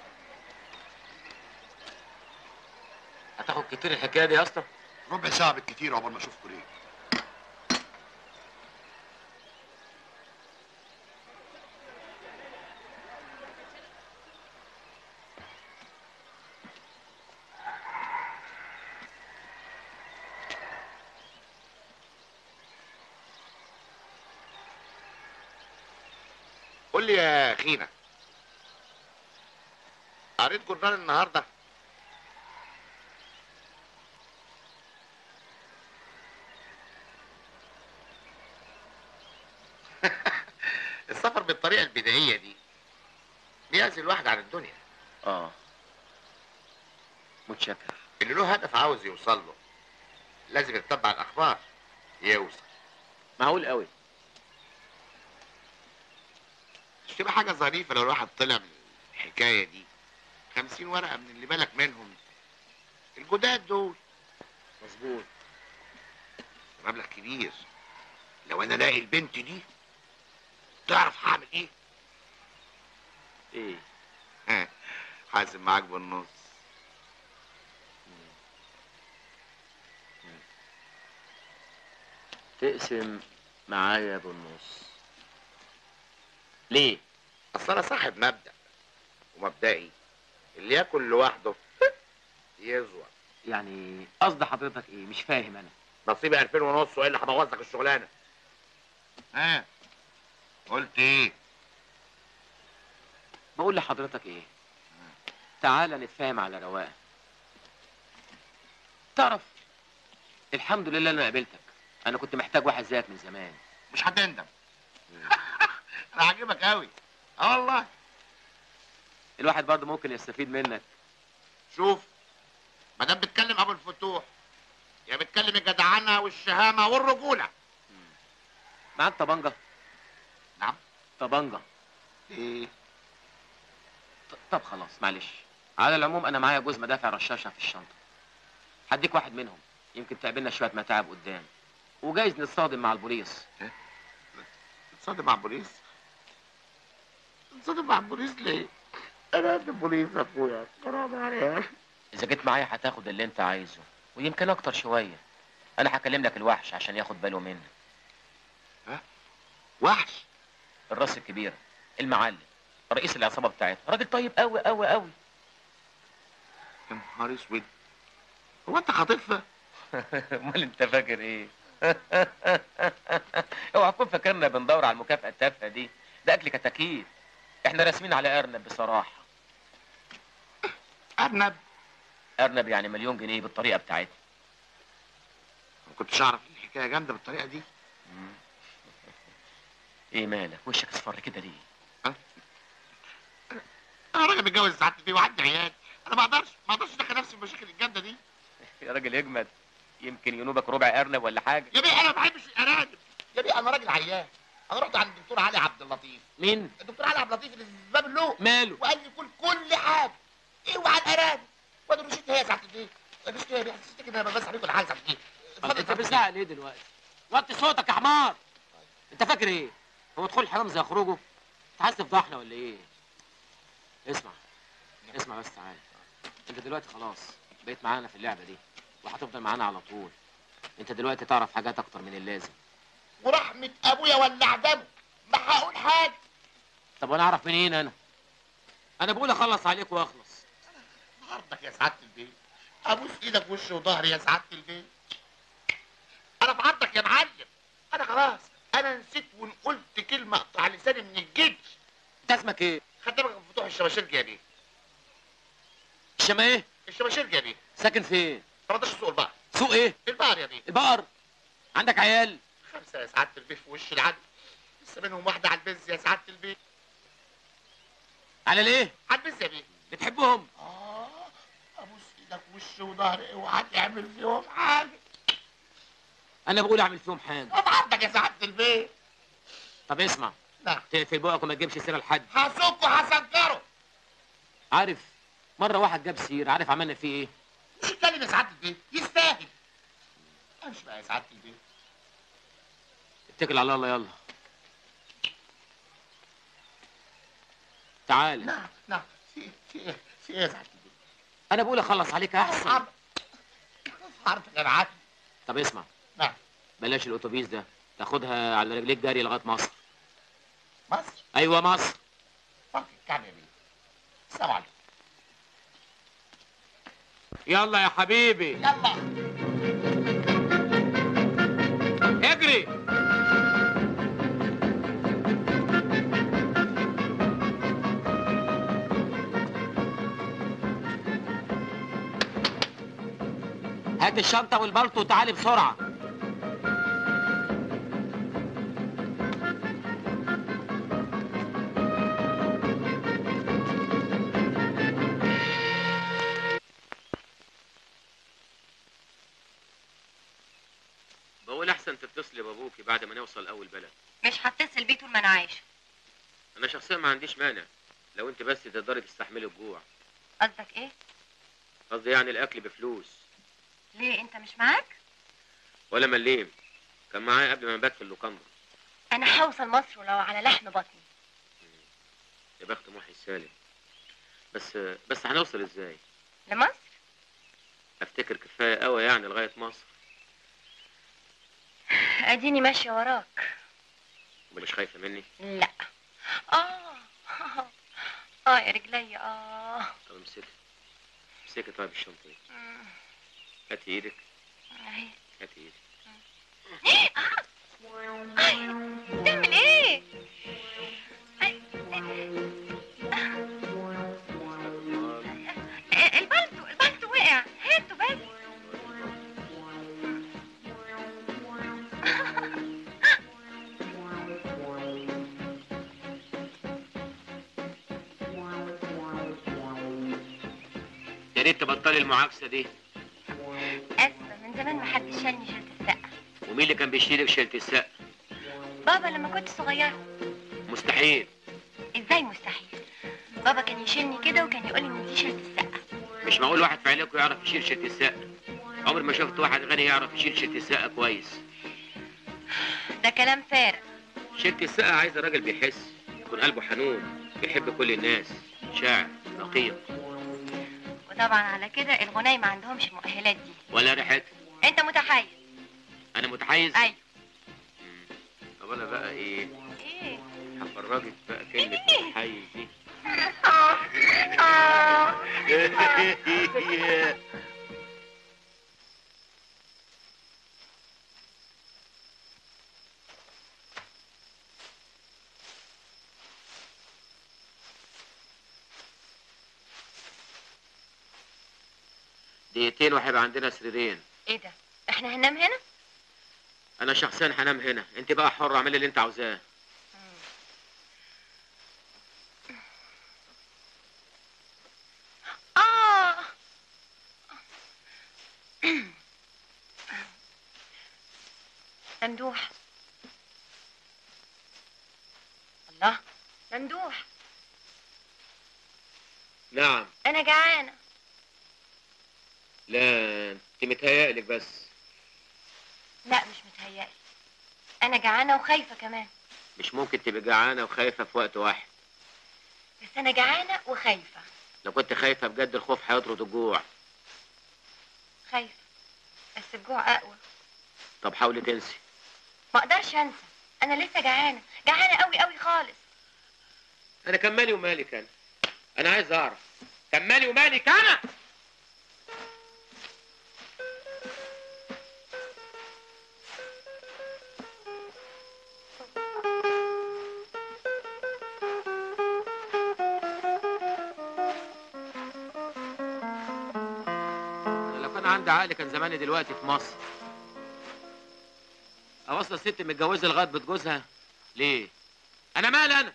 هتاخد كتير الحكايه دي يا اسطى؟ ربع ساعه بالكتير عقبال ما اشوفكم ليه. قول لي يا اخينا، قريت جورنال النهارده؟ السفر بالطريقه البدائيه دي بيعزل الواحد عن الدنيا. متشكر. اللي له هدف عاوز يوصل له لازم يتبع الاخبار يوصل. معقول قوي. مش تبقى حاجه ظريفه لو الواحد طلع من الحكايه دي 50 ورقه من اللي بالك منهم الجداد دول؟ مظبوط. مبلغ كبير. لو انا الاقي البنت دي تعرف هعمل ايه؟ ايه؟ ها، حاسب معاك بالنص. تقسم معايا بالنص ليه؟ اصل انا صاحب مبدأ، ومبدئي اللي ياكل لوحده يزور. يعني قصد حضرتك ايه؟ مش فاهم انا. نصيبي 2000 ونص والا هبوظ لك الشغلانه. ها، قلت ايه؟ بقول لحضرتك ايه؟ تعالى نتفاهم على رواقه. تعرف الحمد لله انا قابلتك. انا كنت محتاج واحد زيك من زمان. مش هتندم. انا عاجبك قوي. والله الواحد برضه ممكن يستفيد منك. شوف، ما دام بتكلم ابو الفتوح يا بتكلم الجدعنه والشهامه والرجوله. معاك طبنجه؟ نعم. طبنجه. ايه؟ طب خلاص معلش. على العموم انا معايا جوز مدافع رشاشه في الشنطه. هديك واحد منهم، يمكن تقابلنا شويه متاعب قدام، وجايز نتصادم مع البوليس. نتصادم مع البوليس؟ نتصادم مع البوليس ليه؟ انا قد البوليس يا اخويا، حرام عليك. اذا جيت معايا هتاخد اللي انت عايزه، ويمكن اكتر شويه. انا هكلم لك الوحش عشان ياخد باله منك. ها؟ وحش؟ الراس الكبيره، المعلم، رئيس العصابه بتاعتها، راجل طيب قوي قوي قوي. يا نهار اسود، هو انت خاطفها؟ امال انت فاكر ايه؟ اوعى تكون فاكرنا بندور على المكافاه التافهه دي. ده اكل كتاكيت. احنا راسمين على ارنب بصراحه. ارنب؟ ارنب يعني مليون جنيه بالطريقه بتاعتنا. ما كنتش اعرف الحكايه جامده بالطريقه دي. ايه مالك وشك اصفر كده ليه؟ انا راجل متجوز ساعات فيه وعندي عيال. انا ما اقدرش ادخل نفسي في المشاكل الجامده دي. يا راجل اجمد، يمكن ينوبك ربع ارنب ولا حاجه. يا بيه انا ما بحبش الارانب. يا بيه انا راجل عيان. انا رحت عند الدكتور علي عبد اللطيف. مين؟ الدكتور علي عبد اللطيف اللي في باب اللوق. ماله؟ وقال لي كل حاجه. اوعى الارانب. وادي روشته هي ساعه ايه؟ روشته هي حسيت كده بس عليك ولا حاجه ساعه ايه؟ انت بتزعق ليه دلوقتي؟ وطي صوتك يا حمار. انت فاكر ايه؟ هو دخول الحرام زي خروجه؟ انت عايز تفضحنا ولا ايه؟ اسمع بس تعالى. انت دلوقتي خلاص بقيت معانا في اللعبه دي، وهتفضل معانا على طول. انت دلوقتي تعرف حاجات اكتر من اللازم. ورحمه ابويا ولا عدمه ما هقول حاجه. طب وانا اعرف منين انا بقول اخلص عليك واخلص. عرضك يا سعاده البيت. ابوس ايدك وش وظهري يا سعاده البيت. انا في عرضك يا معلم. انا خلاص انا نسيت وان قلت كلمه اقطع لساني من الجد. انت اسمك ايه؟ خدامك فتوح الشباشرجي يا بيه. الشما ايه؟ الشباشرجي يا بيه. ساكن فين؟ 13 سوق البحر. سوق ايه؟ البحر يا بيه. البقر. عندك عيال؟ 5 يا سعاده البيت في وش العدل. لسه منهم واحده على البز يا سعاده البيت. على ليه؟ على البز يا بيه. بتحبهم؟ ابوس ايدك وش وظهري اوعى تعمل فيهم حاجه. انا بقول اعمل فيهم حاجه. طب عندك يا سعاده البيت. طب اسمع. نعم. تقفل بقك وما تجيبش سيره لحد. هسكه هسكره. عارف مره واحد جاب سير، عارف عملنا فيه ايه؟ مش يتكلم يا سعاده البيت، يستاهل. امشي بقى يا سعاده البيت. اتكل على الله يلا. تعال. نعم في ايه يا سعاده البيت؟ انا بقول اخلص عليك احسن. عرضك يا معلم. طب اسمع. نعم. بلاش الاتوبيس ده، تاخدها على رجليك جري لغايه مصر. مصر؟ ايوه مصر. فرق الكعب يا بيه. السلام عليكم. يلا يا حبيبي. يلا. اجري. هات الشنطه والبلطو وتعالي بسرعه. بقول احسن تتصلي بابوكي بعد ما نوصل اول بلد. مش هتصل بيه طول ما انا عايشه. انا شخصيا ما عنديش مانع، لو انت بس تقدري تستحملي الجوع. قصدك ايه؟ قصدي يعني الاكل بفلوس. ليه انت مش معاك؟ ولا مليم، كان معايا قبل ما نبات في اللوكاندا. انا هوصل مصر ولو على لحم بطني. يا بخت محي السالم. بس هنوصل ازاي؟ لمصر؟ افتكر كفايه قوي يعني لغايه مصر. اديني ماشيه وراك. مش خايفه مني؟ لا. يا رجلي طب امسكي طيب الشنطه دي. هاتي ايدك. اهي. هاتي ايدك. بتعمل ايه؟ البلطو وقع، هاته بس. يا ريت تبطلي المعاكسه دي. اسفه، من زمان ما حدش شالني شيلة السقه. ومين اللي كان بيشيلك شيلة السقه؟ بابا لما كنت صغيره. مستحيل. ازاي مستحيل؟ بابا كان يشيلني كده وكان يقول لي ان دي شيلة السقه. مش معقول واحد في عينيكوا يعرف يشيل شيلة السقه. عمري ما شفت واحد غني يعرف يشيل شيلة السقه كويس. ده كلام فارغ. شيلة السقه عايزه راجل بيحس، يكون قلبه حنون، بيحب كل الناس، شاعر رقيق. وطبعا على كده الغناي ما عندهمش المؤهلات دي. ولا ريحتها. انت متحيز. انا متحيز؟ ايوه. طب انا بقى ايه؟ ايه؟ هفرجك بقى كلمة متحيز دي. دقيقتين وهيبقى عندنا سريرين. ايه ده؟ احنا هننام هنا؟ انا شخصيا هنام هنا، انت بقى حرة اعملي اللي انت عاوزاه. ممدوح. الله، ممدوح. نعم. انا جعانه. لا انت متهيألك بس. لا مش متهيألي، انا جعانه وخايفه كمان. مش ممكن تبقى جعانة وخايفة في وقت واحد. بس انا جعانه وخايفه. لو كنت خايفة بجد الخوف هيطرد الجوع. خايفه بس الجوع اقوى. طب حاولي تنسي. ما اقدرش انسى، انا لسه جعانه قوي قوي خالص. انا كان مالي ومالك انا عايز اعرف كان مالي ومالك انا. لو كان عندي عقل كان زماني دلوقتي في مصر. اوصل ست متجوزه لغايه بيت جوزها ليه؟ انا مالي انا؟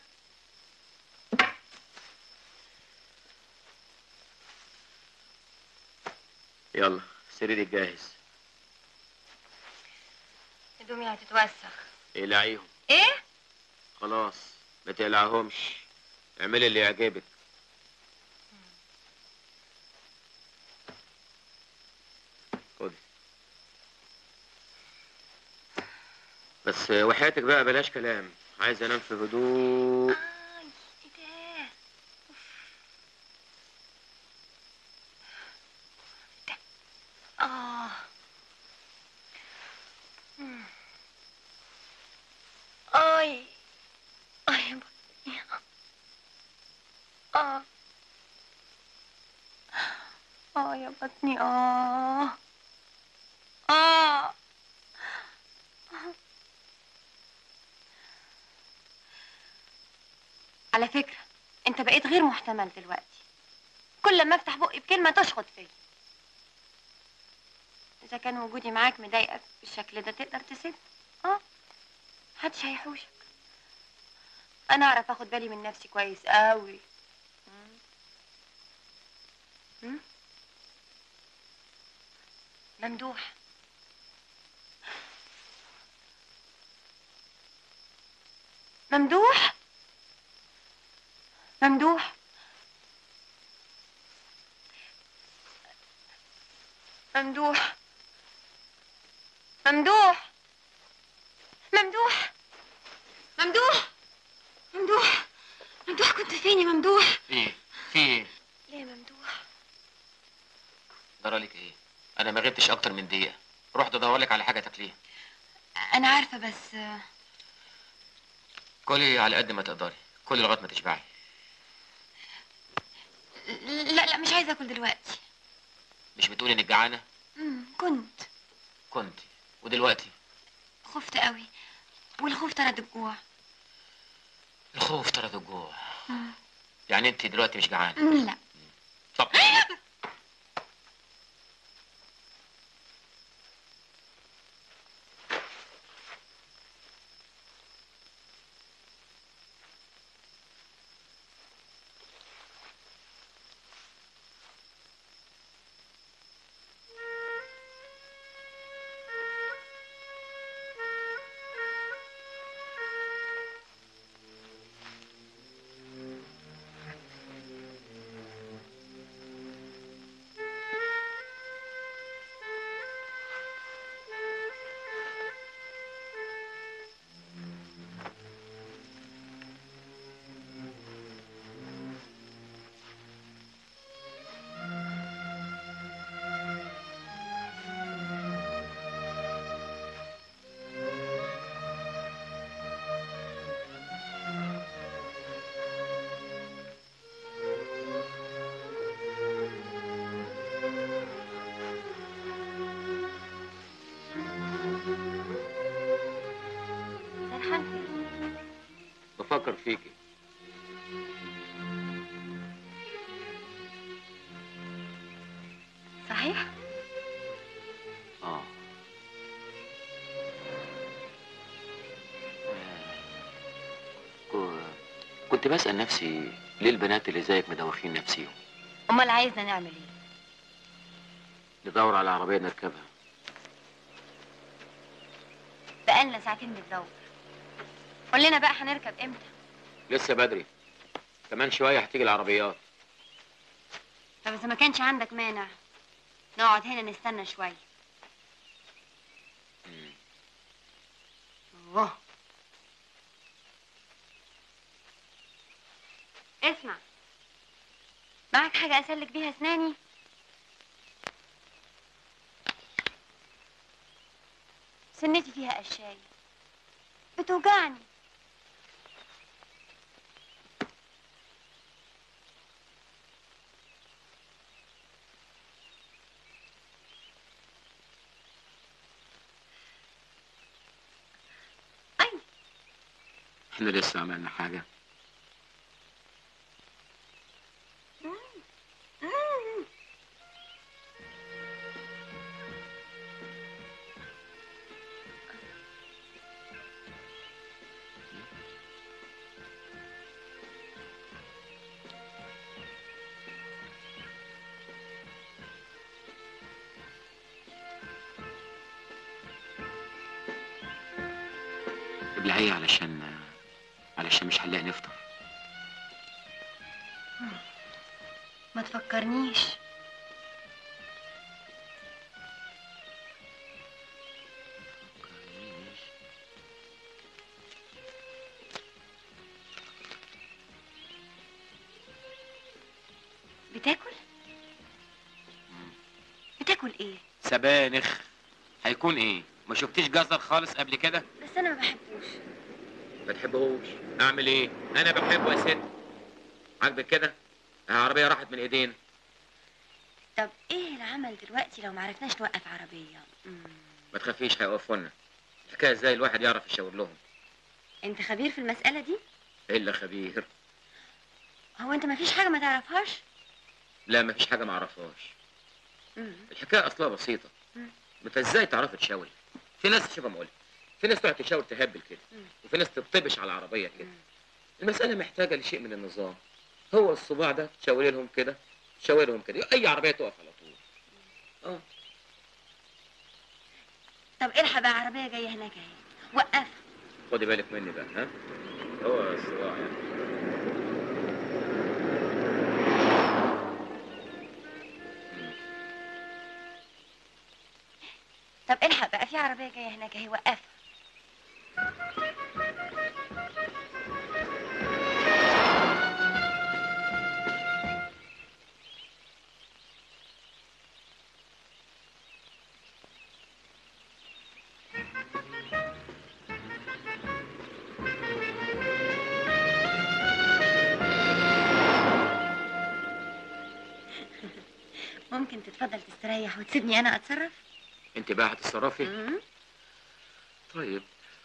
يلا سريرك جاهز. هدومي هتتوسخ. اقلعيهم. ايه؟ خلاص ما تقلعهمش، اعملي اللي يعجبك. خدي. بس وحياتك بقى بلاش كلام، عايز انام في هدوء. ايه ده؟ اي يا بطني. يا بطني. على فكرة انت بقيت غير محتمل دلوقتي، كل ما افتح بقي بكلمة تشخط فيا. اذا كان وجودي معاك مضايقك بالشكل ده تقدر تسد. محدش هيحوشك. انا اعرف اخد بالي من نفسي كويس قوي. ممدوح، ممدوح، ممدوح، ممدوح، ممدوح، ممدوح، ممدوح، ممدوح، ممدوح، كنت فين يا ممدوح؟ ايه؟ في ايه؟ ليه يا ممدوح؟ جرالك ايه؟ انا ما غبتش اكتر من دقيقة، رحت ادور لك على حاجة تاكليها. انا عارفة بس كلي على قد ما تقدري، كلي لغاية ما تشبعي. لا لا مش عايزة اكل دلوقتي. مش بتقولي انك جعانة؟ كنت ودلوقتي؟ خفت قوي، والخوف طرد الجوع. الخوف طرد الجوع. يعني انت دلوقتي مش جعانة؟ لا. طب سرحان فين؟ بفكر فيكي. صحيح؟ كنت بسأل نفسي ليه البنات اللي زيك مدوخين نفسيهم؟ امال عايزنا نعمل ايه؟ ندور على عربية نركبها. بقالنا ساعتين بندور. قول لنا بقى هنركب امتى؟ لسه بدري، كمان شوية هتيجي العربيات. طب اذا ما كانش عندك مانع نقعد هنا نستنى شويه. اسمع، معك حاجه اسلك بيها اسناني؟ سنتي فيها قشايه بتوجعني. احنا لسه عملنا حاجة؟ ابلعيه علشان مش هنلاقي نفطر. ما تفكرنيش. بتاكل ايه؟ سبانخ. هيكون ايه؟ ما شفتيش جزر خالص قبل كده؟ بس انا ما بحبوش. ما تحبهوش؟ اعمل ايه؟ انا بحبه يا ست. عاجبك كده؟ العربية راحت من ايدينا. طب ايه العمل دلوقتي لو ما عرفناش نوقف عربية؟ ما تخافيش هيوقفوا لنا. الحكاية ازاي الواحد يعرف يشاور لهم؟ انت خبير في المسألة دي؟ الا خبير. هو انت ما فيش حاجة ما تعرفهاش؟ لا ما فيش حاجة ما اعرفهاش. الحكاية اصلها بسيطة. انت ازاي تعرفي تشاوري؟ في ناس شبه ما قلت، في ناس تقعد تشاور تهبل كده، وفي ناس تطبش على العربيه كده. المساله محتاجه لشيء من النظام. هو الصباع ده تشاوري لهم كده، تشاوري لهم كده، اي عربيه تقف على طول. طب الحق بقى، عربيه جايه هناك اهي، وقفها. خدي بالك مني بقى، ها؟ هو الصباع يعني. طب الحق بقى، في عربيه جايه هناك اهي، وقفها. ممكن تتفضل تستريح وتسيبني انا اتصرف؟ انت بقى هتتصرفي؟ طيب.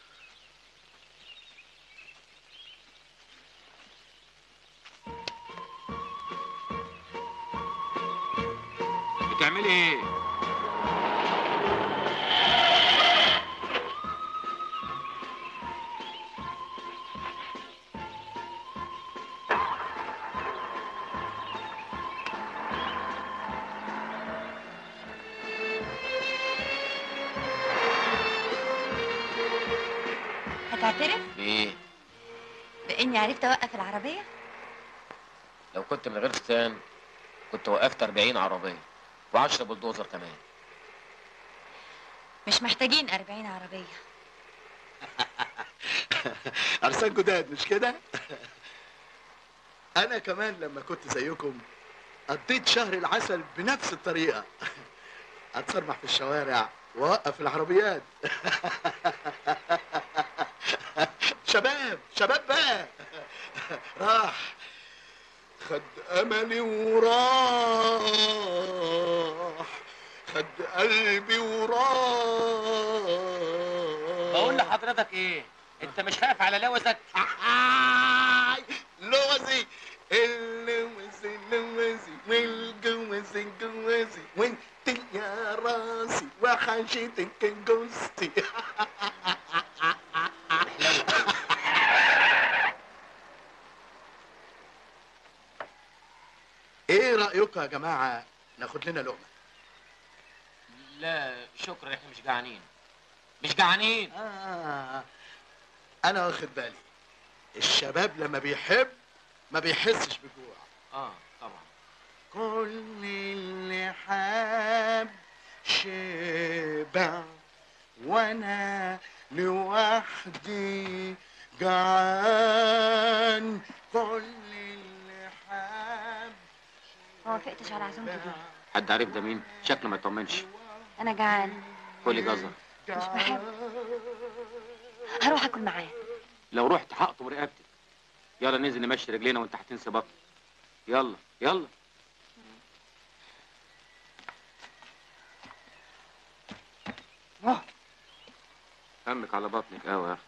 بتعملي ايه؟ هتعترف ايه؟ باني عرفت اوقف العربيه؟ لو كنت من غير ستان كنت وقفت 40 عربيه و10 بلدوزر كمان. مش محتاجين 40 عربيه. عرسان جداد مش كده؟ انا كمان لما كنت زيكم قضيت شهر العسل بنفس الطريقه. اتصرمح في الشوارع واوقف العربيات. شباب بقى. راح خد املي وراح، خد قلبي وراح. بقول لحضرتك ايه؟ انت مش خايف على لوزك؟ لوزي اللوزي والجوزي وانت يا راسي وحشتك جوزتي. ايه رأيكم يا جماعة ناخد لنا لقمة؟ لا شكرا، احنا مش جعانين. مش جعانين. انا واخد بالي الشباب لما بيحب ما بيحسش بجوع. طبعا. كل اللي حاب شبع وانا لوحدي جعان. كل اللي حاب. ما وافقتش على عزومتي دي. حد عارف ده مين؟ شكله ما يطمنش. انا جعان. كلي جزر. مش بحب. هروح اكل معاه. لو رحت هقطم رقبتك. يلا ننزل نمشي رجلينا وانت هتنسى بطنك. يلا يلا. همك على بطنك قوي يا اختي.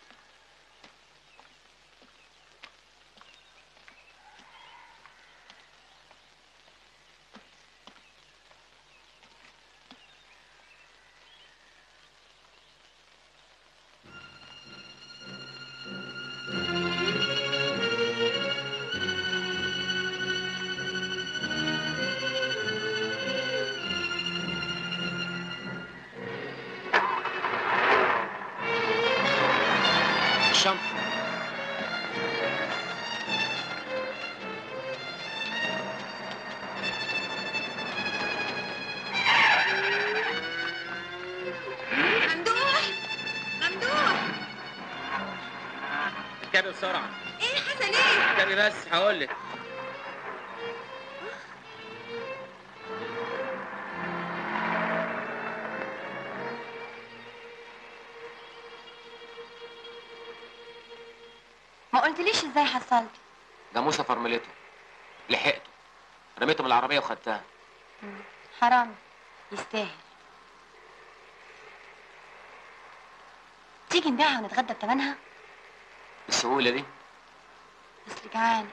اركبي بسرعة. ايه حصل ايه؟ اركبي بس هقول لك. ما قلتليش ازاي حصلت؟ جاموسة فرملته. لحقته. رميته من العربية وخدتها. حرام، يستاهل. تيجي نبيعها ونتغدى بتمنها؟ بالسهولة دي؟ بس جعانة.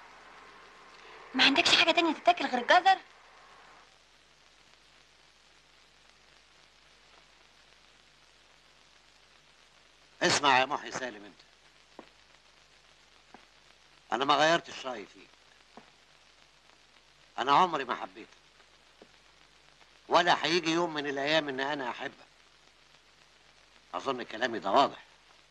ما عندكش حاجة تانية تتاكل غير الجزر؟ اسمع يا محي سالم انت، انا ما غيرتش رايي فيك. انا عمري ما حبيتك، ولا هيجي يوم من الايام ان انا احبك. اظن كلامي ده واضح.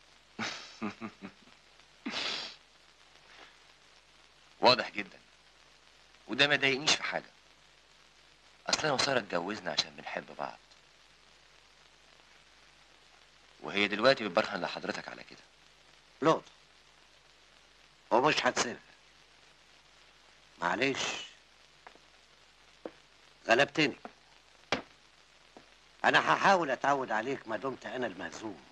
واضح جدا، وده ما ضايقنيش في حاجه. اصل انا وساره اتجوزنا عشان بنحب بعض، وهي دلوقتي بتبرهن لحضرتك على كده. لقطة ومش هتسيبها. معلش، غلبتني. انا هحاول اتعود عليك ما دمت انا المهزوم.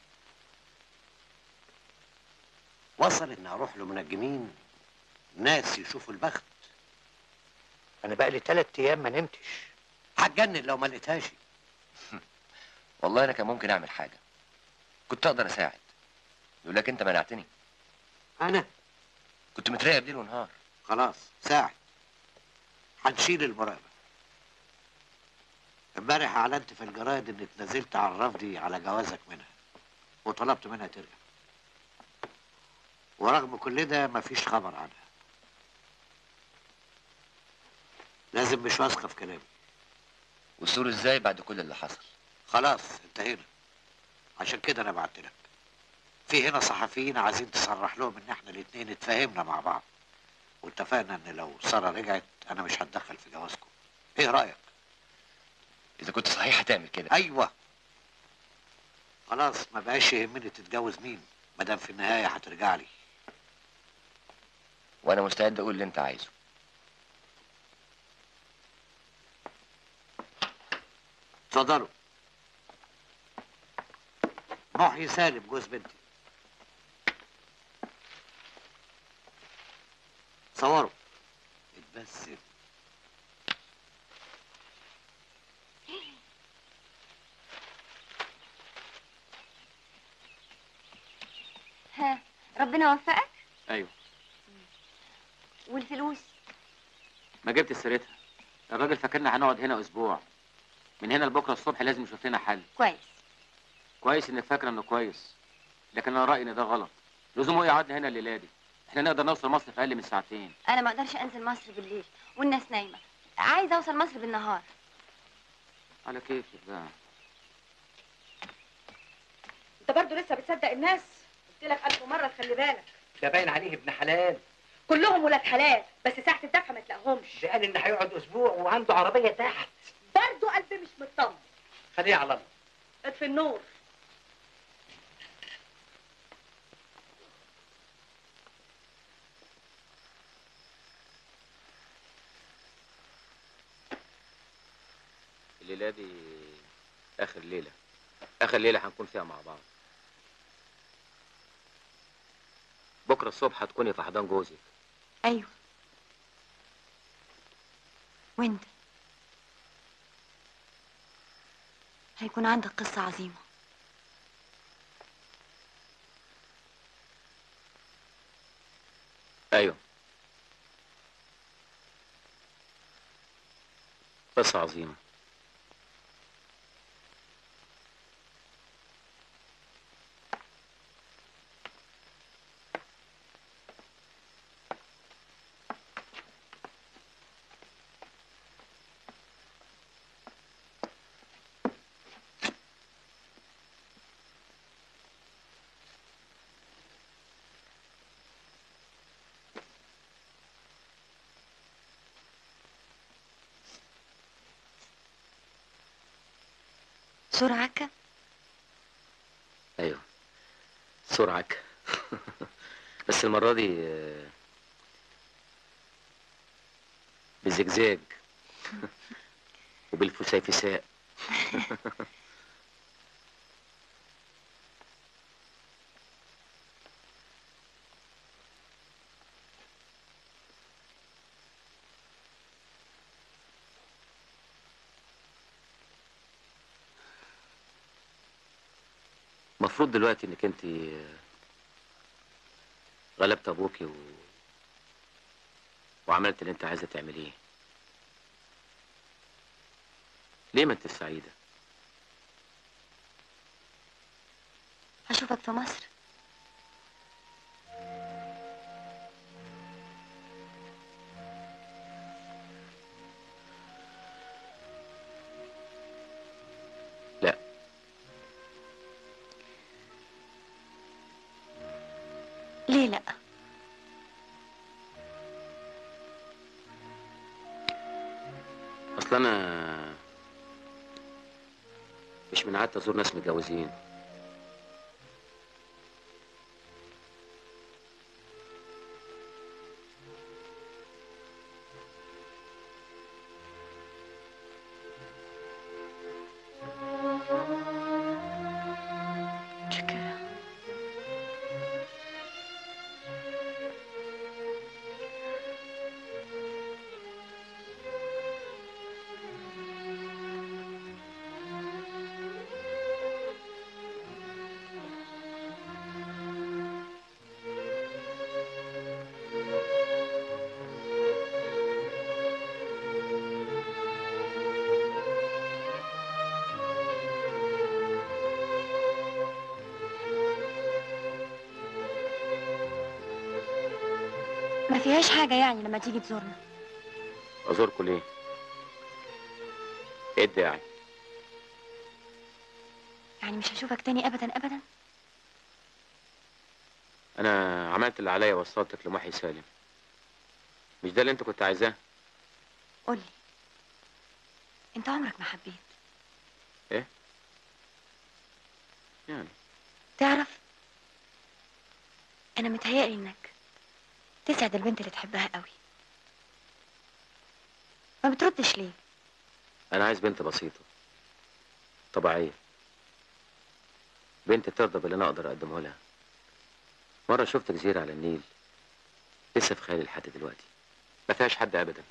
وصل اني اروح لمنجمين ناس يشوفوا البخت. انا بقى لي 3 ايام ما نمتش. هتجنن لو ما لقيتهاش. والله انا كان ممكن اعمل حاجه، كنت اقدر اساعد، لولاك انت منعتني. انا كنت متراقب ليل ونهار. خلاص ساعد، هنشيل المراقبه. امبارح اعلنت في الجرايد اني اتنازلت عن رفضي على جوازك منها، وطلبت منها ترجع. ورغم كل ده مفيش خبر عنها. لازم مش واثقه في كلامي. والسور ازاي بعد كل اللي حصل؟ خلاص انتهينا. عشان كده انا بعتلك. في هنا صحفيين عايزين تصرح لهم ان احنا الاتنين اتفاهمنا مع بعض، واتفقنا ان لو ساره رجعت انا مش هتدخل في جوازكم. ايه رايك؟ اذا كنت صحيح هتعمل كده. ايوه. خلاص ما بقاش يهمني تتجوز مين، ما دام في النهايه هترجع لي. وانا مستعد اقول اللي انت عايزه. اتفضلوا. محي سالم جوز بنتي. صوروا. اتبسم. ها، ربنا وفقك. ايوه. والفلوس؟ ما جبت سيرتها. الراجل فاكرنا هنقعد هنا اسبوع، من هنا لبكره الصبح لازم نشوف لنا حل. كويس. كويس انك فاكره انه كويس، لكن انا رايي ان ده غلط. لزومه يقعدنا هنا الليله دي. احنا نقدر نوصل مصر في اقل من ساعتين. انا ما اقدرش انزل مصر بالليل والناس نايمه. عايزه اوصل مصر بالنهار. على كيفك بقى. انت برضه لسه بتصدق الناس؟ قلت لك 1000 مره تخلي بالك. ده باين عليه ابن حلال. كلهم ولاد حلال، بس ساعه الدفع ما تلاقيهمش. ده قال ان هيقعد اسبوع وعنده عربيه تحت. برضه قلبي مش مطمن. خليه على الله. اطفي النور. الليله دي اخر ليله، اخر ليله هنكون فيها مع بعض. بكره الصبح هتكوني في حضان جوزك. ايوه. وانت هيكون عندك قصه عظيمه. ايوه، قصه عظيمه. سرعك؟ ايوه سرعك. بس المره دي بالزجزاج وبالفسيفساء. المفروض دلوقتي انك انت غلبت ابوكي وعملت اللي انت عايزه تعمليه. ليه ما انت سعيده؟ هشوفك في مصر. ليه لا؟ اصل انا مش من عادة ازور ناس متجوزين. ما فيهاش حاجة يعني لما تيجي تزورنا. ازوركوا ليه؟ ايه الداعي؟ يعني مش هشوفك تاني ابدا ابدا؟ انا عملت اللي عليا ووصلتك لمحي سالم. مش ده اللي انت كنت عايزاه؟ قولي، انت عمرك ما حبيت؟ ايه؟ يعني تعرف، انا متهيألي انك تسعد البنت اللي تحبها قوي. ما بتردش ليه؟ انا عايز بنت بسيطة طبيعية، بنت ترضى باللي انا اقدر اقدمه لها. مرة شفت جزيرة على النيل لسه في خيالي لحد دلوقتي، ما فيهاش حد ابدا.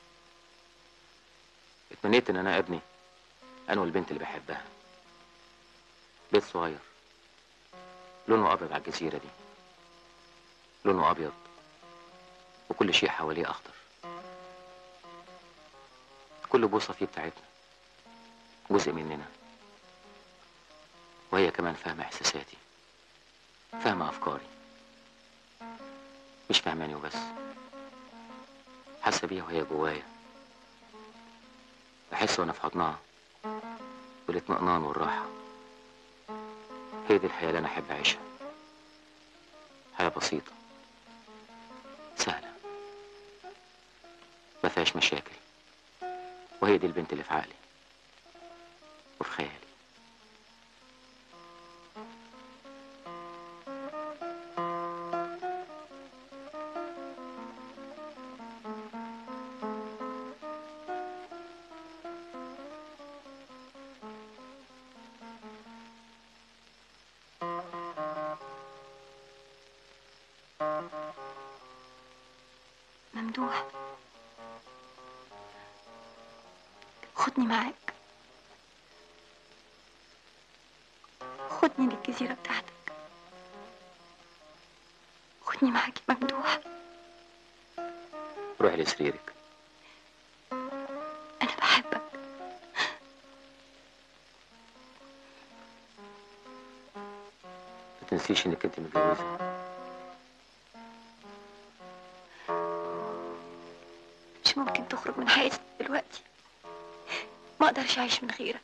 اتمنيت ان انا ابني انا والبنت اللي بحبها بيت صغير لونه ابيض على الجزيرة دي، لونه ابيض وكل شيء حواليه اخضر. كل بوصة فيه بتاعتنا، جزء مننا، وهي كمان فاهمة احساساتي، فاهمة افكاري، مش فاهماني وبس، حاسة بيها وهي جوايا. بحس وانا في حضنها بالاطمئنان والراحة. هي دي الحياة اللي انا احب اعيشها، حياة بسيطة سهلة ما فيهاش مشاكل، وهي دي البنت اللي في عقلي وفي خيالي. ممدوح، خدني معاك، خدني للجزيرة بتاعتك، خدني معاك يا ممدوح. روحي لسريرك. أنا بحبك. ما تنسيش انك انت متجوزة. مش ممكن تخرج من حياتي دلوقتي، ما اقدرش اعيش من غيرك.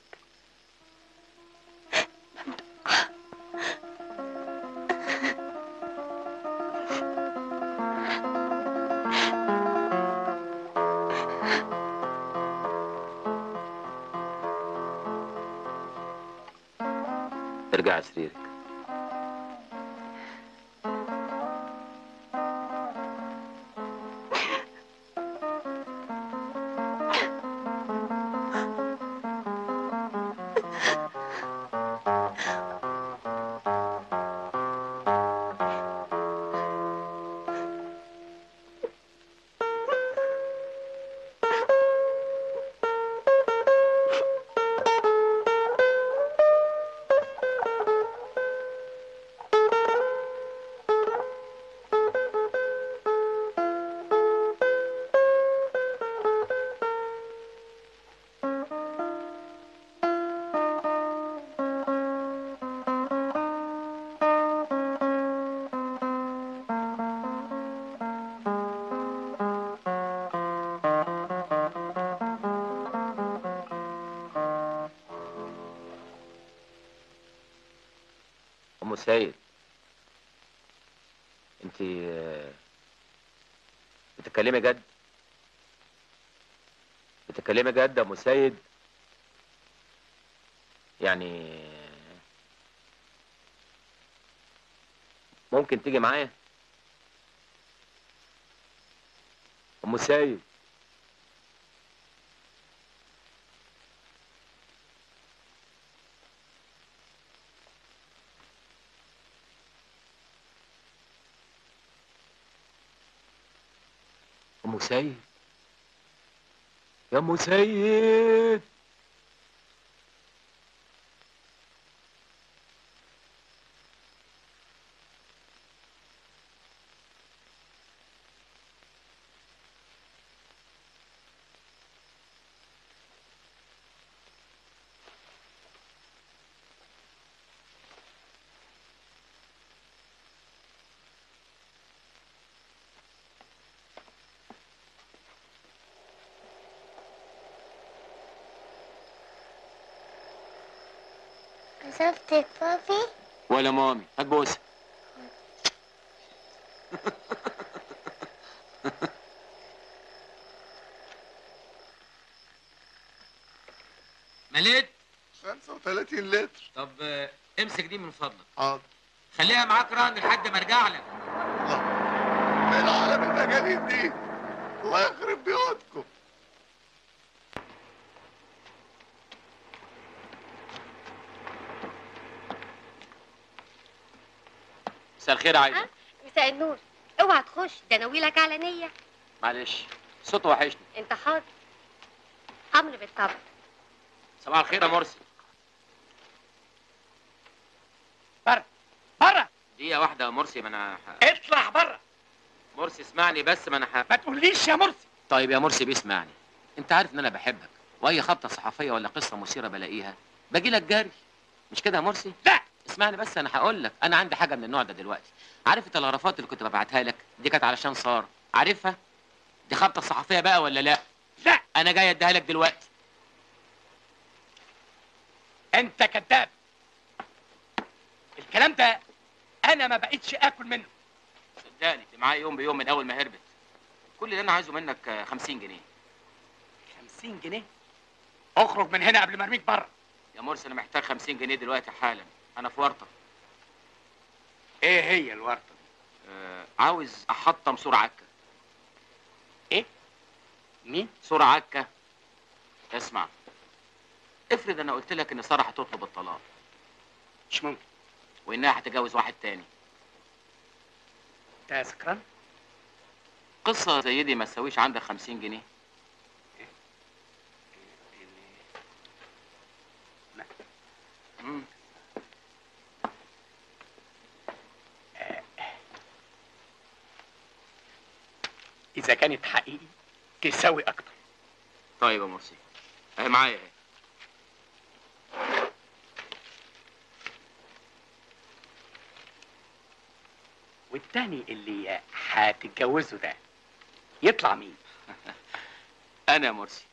ارجعي سريرك. ام سيد، انت بتتكلمي جد؟ بتتكلمي جد يا ام سيد؟ يعني ممكن تيجي معايا ام سيد؟ ام سيد يا ام سيد. كسفتك بابي؟ ولا مامي، هات بوسه. مليت 35 لتر. طب امسك دي من فضلك. حاضر. خليها معاك رهن لحد ما ارجع لك. ايه العالم المجانين دي؟ الله يخرب بيوتكم. مساء الخير يا عايده. مساء النور. اوعى تخش، ده ناويلك على نية. معلش صوته وحشني. انت حاضر. امر بالطبع. صباح الخير يا مرسي. بره بره. دقيقة واحدة يا مرسي، ما انا اطلع بره. مرسي اسمعني بس، ما انا ما تقوليش يا مرسي. طيب يا مرسي بيسمعني. انت عارف ان انا بحبك، واي خبطة صحفية ولا قصة مثيرة بلاقيها باجي لك جري. مش كده يا مرسي؟ لا اسمعني بس، انا هقول لك انا عندي حاجة من النوع ده دلوقتي. عارف التلغرافات اللي كنت ببعتها لك دي كانت علشان سارة، عارفها؟ دي خبطة صحفية بقى ولا لا؟ لا انا جاي اديها لك دلوقتي. انت كذاب. الكلام ده انا ما بقتش اكل منه. صدقني دي معايا يوم بيوم من اول ما هربت. كل اللي انا عايزه منك 50 جنيه. 50 جنيه؟ اخرج من هنا قبل ما ارميك بره. يا مرسي انا محتاج 50 جنيه دلوقتي حالا، انا في ورطه. ايه هي الورطه دي؟ عاوز احطم سور عكا. ايه؟ مين؟ سور عكا. اسمع، افرض انا قلت لك ان ساره هتطلب الطلاق. مش ممكن. وانها هتتجوز واحد تاني. انت سكران؟ قصه زي دي ما تساويش عندك 50 جنيه. إذا كانت حقيقي تساوي أكتر. طيب يا مرسي، أهي معايا أهي. والتاني اللي هتتجوزه ده يطلع مين؟ أنا يا مرسي.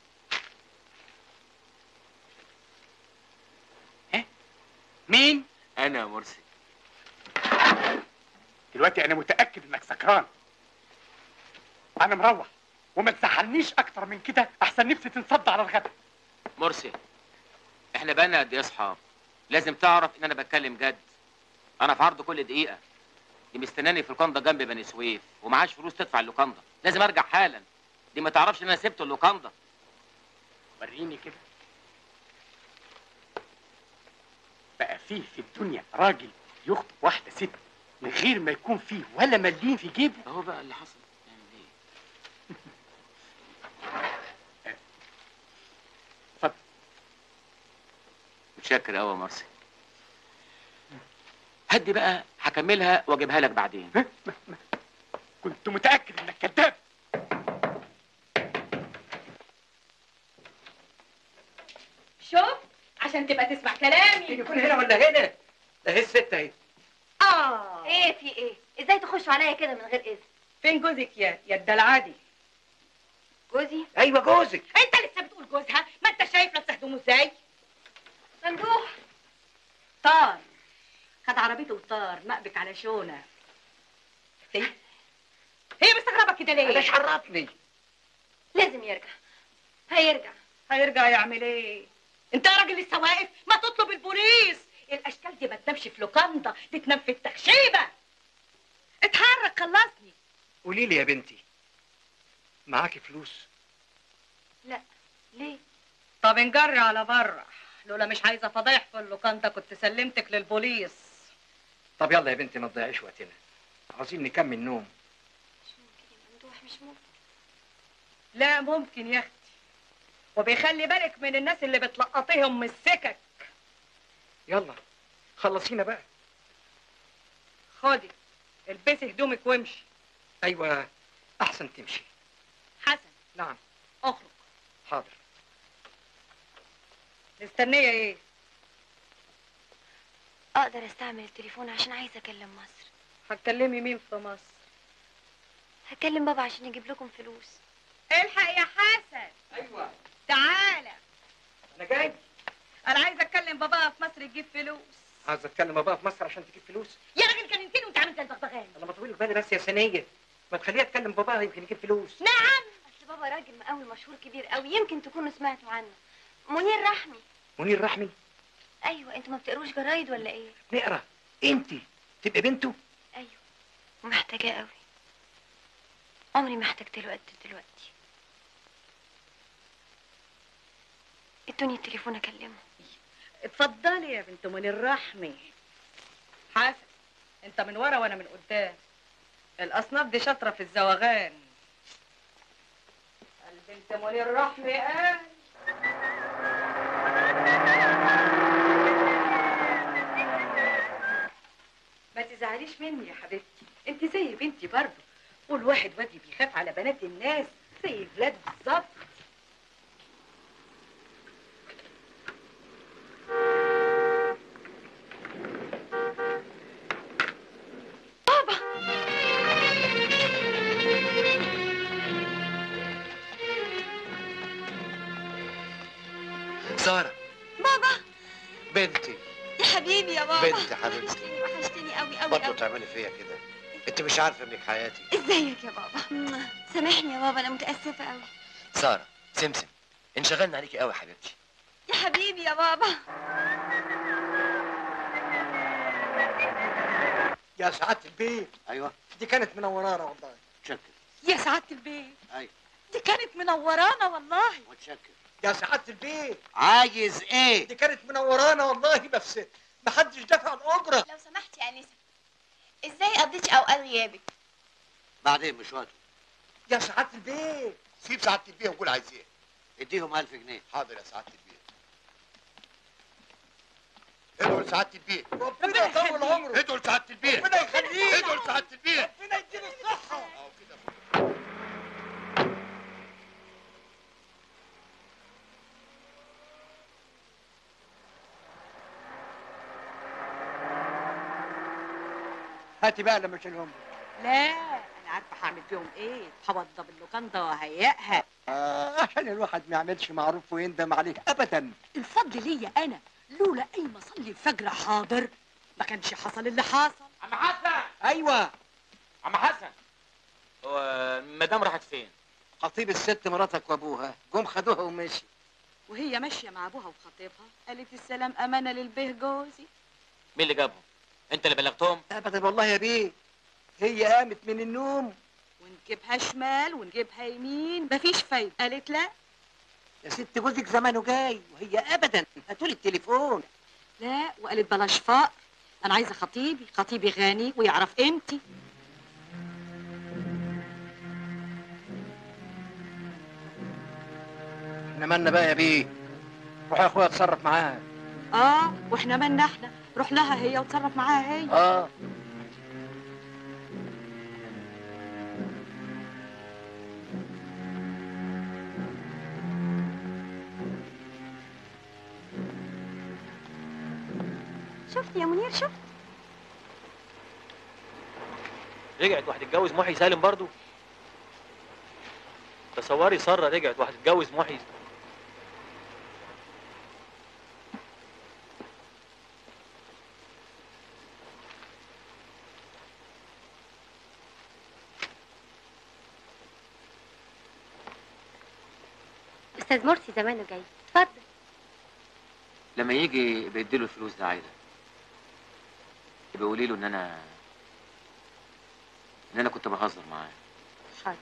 إيه؟ مين؟ أنا يا مرسي. دلوقتي أنا متأكد إنك سكران. أنا مروح وما تزعلنيش أكتر من كده، أحسن نفسي تنصد على الغدا. مرسي، إحنا بقالنا قد إيه أصحاب؟ لازم تعرف إن أنا بتكلم جد. أنا في عرض كل دقيقة. دي مستناني في اللوكاندا جنب بني سويف، ومعاش فلوس تدفع اللوكاندا، لازم أرجع حالا. دي ما تعرفش إن أنا سبت اللوكاندا. وريني كده. بقى فيه في الدنيا راجل يخطب واحدة ست من غير ما يكون فيه ولا مليم في جيبه؟ أهو بقى اللي حصل. اتفضل. متشكر قوي يا مرسي. هدي بقى، هكملها واجيبها لك بعدين. كنت متأكد انك كذاب. شوف عشان تبقى تسمع كلامي. يكون هنا ولا هنا؟ ده هي الست اهي. ايه في ايه؟ ازاي تخشوا عليا كده من غير اذن؟ فين جوزك يا الدلعادي؟ جوزي؟ ايوه جوزك. انت لسه بتقول جوزها؟ ما انت شايف نفسك هدومه ازاي؟ ممدوح طار، خد عربيته وطار مقبك على شونه. هي مستغربه كده ليه؟ ايش عرفني؟ لازم يرجع. هيرجع. هيرجع يعمل ايه؟ انت يا راجل لسه واقف؟ ما تطلب البوليس. الاشكال دي ما تنامش في لوكاندا، دي تنام في التخشيبه. اتحرك خلصني. قولي لي يا بنتي، معاكي فلوس؟ لا. ليه؟ طب انجري على بره، لولا مش عايزه فضايح في اللوكاندا كنت سلمتك للبوليس. طب يلا يا بنتي ما تضيعيش وقتنا، عاوزين نكمل نوم. مش ممكن يا ممدوح، مش ممكن. لا ممكن يا اختي، وبيخلي بالك من الناس اللي بتلقطيهم من السكك. يلا خلصينا بقى. خدي البسي هدومك وامشي. ايوه احسن تمشي. حسن. نعم. اخرج. حاضر. مستنيه ايه؟ اقدر استعمل التليفون عشان عايزه اكلم مصر. هتكلمي مين في مصر؟ هكلم بابا عشان يجيب لكم فلوس. الحق يا حسن. ايوه تعالى. انا جاي. انا عايزه اتكلم بابا في مصر يجيب فلوس. عايز اتكلم ابوها في مصر عشان تجيب فلوس؟ يا راجل كان يمكن وانت عامل زي البغبغان. انا ما طويل بالي بس يا سنيه، ما تخليها تكلم باباها يمكن يجيب فلوس. نعم. اصل بابا راجل مقاول مشهور كبير قوي، يمكن تكونوا سمعتوا عنه. منير رحمي. منير رحمي؟ ايوه. انتوا ما بتقروش جرايد ولا ايه؟ نقرا. انت تبقى بنته؟ ايوه. ومحتاجاه قوي. عمري ما احتجت له قد دلوقتي. ادوني التليفون اكلمه. اتفضلي يا بنت منير رحمي. حسن انت من ورا وانا من قدام. الاصناف دي شاطره في الزواغان. البنت منير رحمي قال. ما تزعليش مني يا حبيبتي، انت زي بنتي برضه، والواحد وادي بيخاف على بنات الناس زي الولاد بالظبط. سارة بابا. بنتي. يا حبيبي يا بابا. بنتي حبيبتي. وحشتني قوي قوي برضه قوي. تعملي فيا كده؟ انت مش عارفه انك حياتي. ازيك يا بابا؟ سامحني يا بابا، انا متاسفه قوي. سارة سمسم انشغلنا عليكي قوي حبيبتي. يا حبيبي يا بابا. يا سعاده البيت. ايوه. دي كانت منورانا والله. متشكر. يا سعاده البيت. ايوه. دي كانت منورانا والله. متشكر. يا سعاده البيت. عايز ايه؟ دي كانت منورانا والله، بس محدش دفع الاجره. لو سمحت يا انسه، ازاي قضيتي اوقات غيابك؟ بعدين مش وقته. يا سعاده البيت. سيب سعاده البيه وقول عايز ايه. اديهم 1000 جنيه. حاضر يا سعاده البيه. ادعوا لسعاده البيه. ربنا يطول عمره. ادعوا لسعاده البيه. ربنا يخليك. ادعوا لسعاده البيه. ربنا يديله الصحه. هاتي بقى لما اشيلهم. لا انا عارفه هعمل فيهم ايه، هوضب اللوكاندا وهيئها. عشان الواحد ما يعملش معروف ويندم عليه ابدا. الفضل ليا انا، لولا اي ما اصلي الفجر حاضر ما كانش حصل اللي حصل. عم حسن. ايوه. عم حسن، هو المدام راحت فين؟ خطيب الست مراتك وابوها جم خدوها ومشي. وهي ماشيه مع ابوها وخطيبها قالت السلام امانه للبيه جوزي. مين اللي جابهم؟ انت اللي بلغتهم؟ ابدا والله يا بيه، هي قامت من النوم. ونجيبها شمال ونجيبها يمين مفيش فايده، قالت لا. يا ست جوزك زمانه جاي وهي ابدا. هاتولي التليفون. لا وقالت بلاش فقر، انا عايزه خطيبي غني ويعرف قيمتي. احنا مالنا بقى يا بيه؟ روح يا اخويا اتصرف معاها. واحنا مالنا احنا، روح لها هي وتصرف معاها هي. شفت يا منير؟ شفت؟ رجعت وهتتجوز محي سالم برضو؟ تصوري ساره رجعت وهتتجوز محي. الاستاذ مرسي زمانه جاي، اتفضل. لما يجي يبقى يديله الفلوس ده عايده، يبقى قولي له ان انا كنت بهزر معاه. حاضر.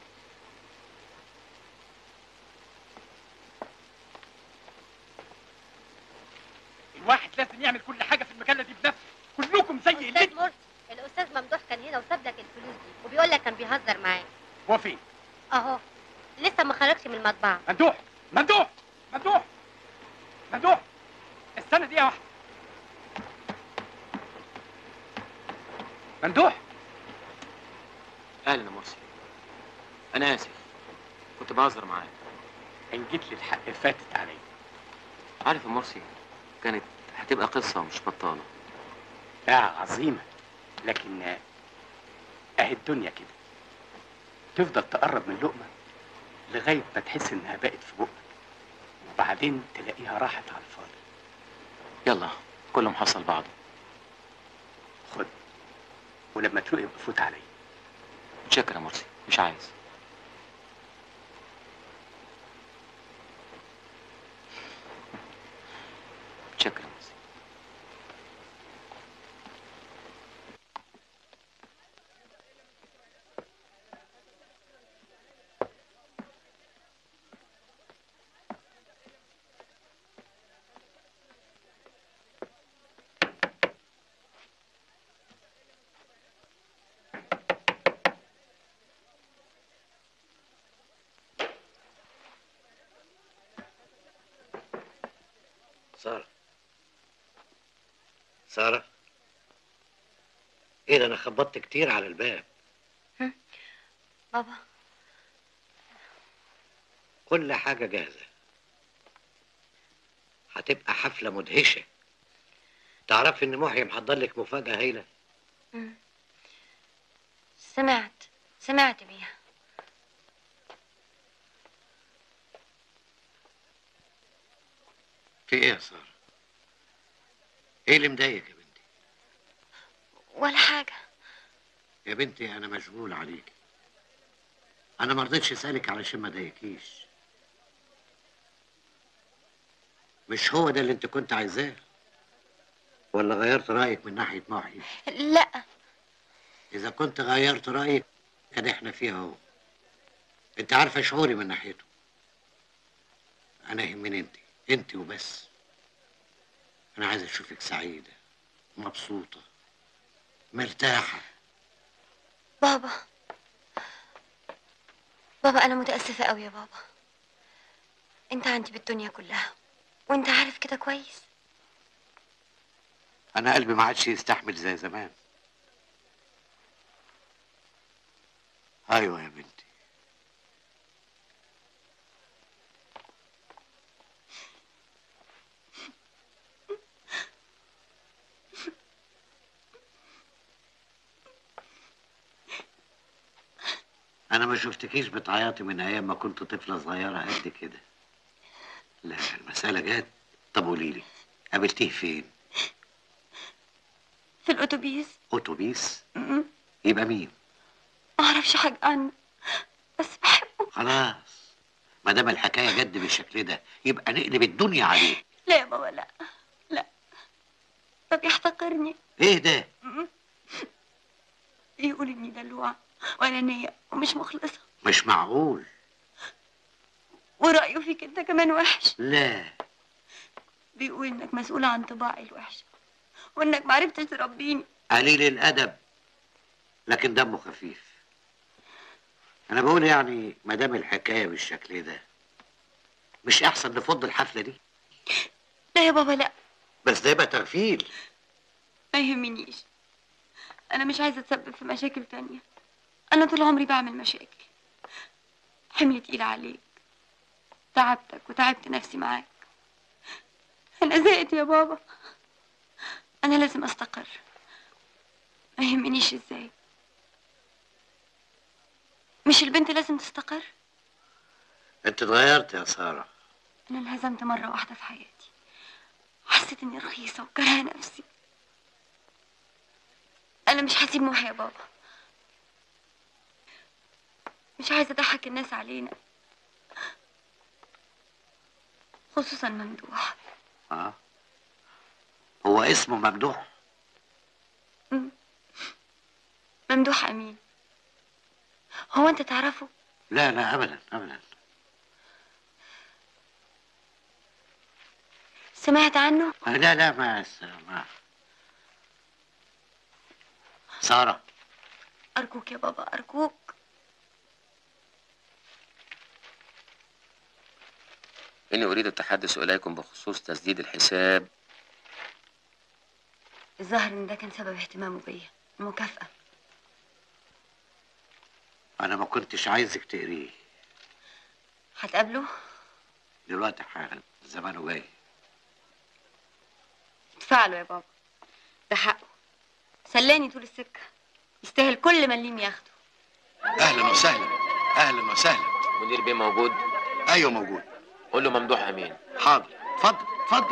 الواحد لازم يعمل كل حاجه في المجله دي بنفسه، كلكم زي استاذ اللي مرسي، الاستاذ ممدوح كان هنا وساب لك الفلوس دي وبيقول لك كان بيهزر معاك. هو فين؟ اهو لسه ما خرجش من المطبعه. ممدوح ممدوح ممدوح ممدوح، استنى دقيقه واحده. ممدوح. اهلا يا مرسي، انا اسف، كنت بهزر معاك. ان جيت لي الحق فاتت عليا. عارف يا مرسي، كانت هتبقى قصه مش بطاله. لا عظيمه، لكن اهي الدنيا كده، تفضل تقرب من لقمه لغايه ما تحس انها بقت في بقك، وبعدين تلاقيها راحت على الفاضي. يلا كله محصل بعضه. خد، ولما تروق يبقى فوت عليا. متشكر يا مرسي، مش عايز. متشكر يا مرسي. سارة، ايه ده؟ انا خبطت كتير على الباب. بابا كل حاجة جاهزة، هتبقى حفلة مدهشة. تعرفي ان محي محضر لك مفاجأة هايلة؟ سمعت بيها. في ايه يا سارة؟ ايه اللي مضايقك يا بنتي؟ ولا حاجة يا بنتي انا مشغول عليكي، انا ما رضيتش اسالك علشان ما اضايقكيش. مش هو ده اللي انت كنت عايزاه؟ ولا غيرت رايك من ناحيه محي؟ لا. اذا كنت غيرت رايك كان احنا فيها اهو. انت عارفه شعوري من ناحيته. انا يهمني انت وبس. انا عايز اشوفك سعيده مبسوطه مرتاحه. بابا انا متاسفه قوي يا بابا. انت عندي بالدنيا كلها وانت عارف كده كويس. انا قلبي ما عادش يستحمل زي زمان. ايوه يا بنتي. انا ما شفتكيش بتعيطي من ايام ما كنت طفله صغيره قد كده. لا المساله جت. طب قولي لي، قابلتيه فين؟ في الاتوبيس. اتوبيس؟ يبقى مين؟ ما اعرفش حاجه عنه بس بحبه. خلاص، ما دام الحكايه جد بالشكل ده يبقى نقلب الدنيا عليه. لا يا بابا، لا طب يحتقرني. ايه ده؟ يقول اني دلوعه وانانيه ومش مخلصه. مش معقول. ورأيه فيك انت كمان وحش. لا، بيقول انك مسؤولة عن طباعي الوحشة وانك معرفتش تربيني. قليل الادب لكن دمه خفيف. انا بقول يعني ما دام الحكايه بالشكل ده مش احسن نفض الحفله دي؟ لا يا بابا لا. بس ده يبقى تغفيل. ما يهمنيش، انا مش عايزه اتسبب في مشاكل تانية. انا طول عمري بعمل مشاكل. حمل تقيل عليك، تعبتك وتعبت نفسي معاك. انا زهقت يا بابا. انا لازم استقر، ما يهمنيش ازاي. مش البنت لازم تستقر؟ انت اتغيرت يا ساره. انا انهزمت مره واحده في حياتي، حسيت اني رخيصه وكرهه نفسي. انا مش هسيب محي يا بابا. مش عايزه اضحك الناس علينا. خصوصا ممدوح. هو اسمه ممدوح؟ ممدوح امين. هو انت تعرفه؟ لا لا ابدا ابدا. سمعت عنه؟ لا لا ما سارة، ارجوك يا بابا ارجوك. إني أريد التحدث إليكم بخصوص تسديد الحساب. الظاهر ان ده كان سبب اهتمامه بيا، المكافأة. انا ما كنتش عايزك تقريه. هتقابله؟ دلوقتي حالا، زمانه جاي. ادفع له يا بابا، ده حقه. سلاني طول السكة، يستاهل كل مليم ياخده. اهلا وسهلا. اهلا وسهلا. مدير بيه موجود؟ ايوه موجود. قول له ممدوح امين. حاضر. اتفضل اتفضل.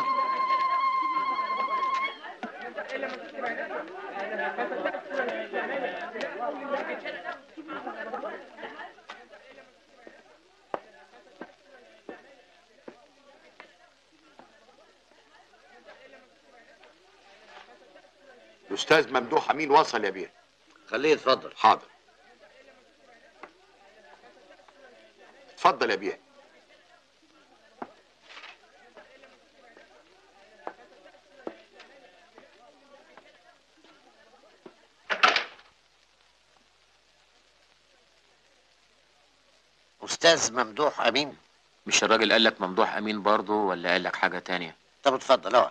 الاستاذ ممدوح امين وصل يا بيه. خليه يتفضل. حاضر. اتفضل يا بيه. استاذ ممدوح امين؟ مش الراجل قال لك ممدوح امين برضه ولا قال لك حاجه تانية؟ طب اتفضل اقعد.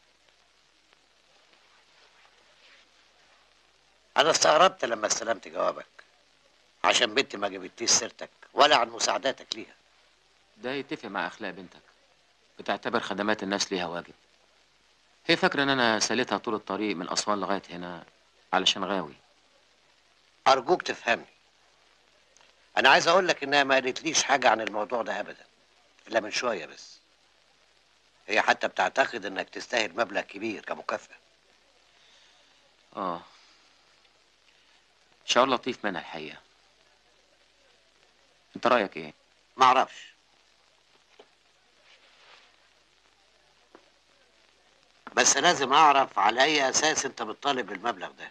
انا استغربت لما استلمت جوابك، عشان بنتي ما جابتليش سيرتك ولا عن مساعداتك ليها. ده يتفق مع اخلاق بنتك، بتعتبر خدمات الناس ليها واجب. هي فاكره ان انا سالتها طول الطريق من اسوان لغايه هنا علشان غاوي. ارجوك تفهمني، انا عايز اقول لك انها ما قالتليش حاجه عن الموضوع ده ابدا، الا من شويه بس. هي حتى بتعتقد انك تستاهل مبلغ كبير كمكافاه. شعور لطيف منها الحقيقه. انت رايك ايه؟ معرفش. بس لازم اعرف على اي اساس انت بتطالب بالمبلغ ده.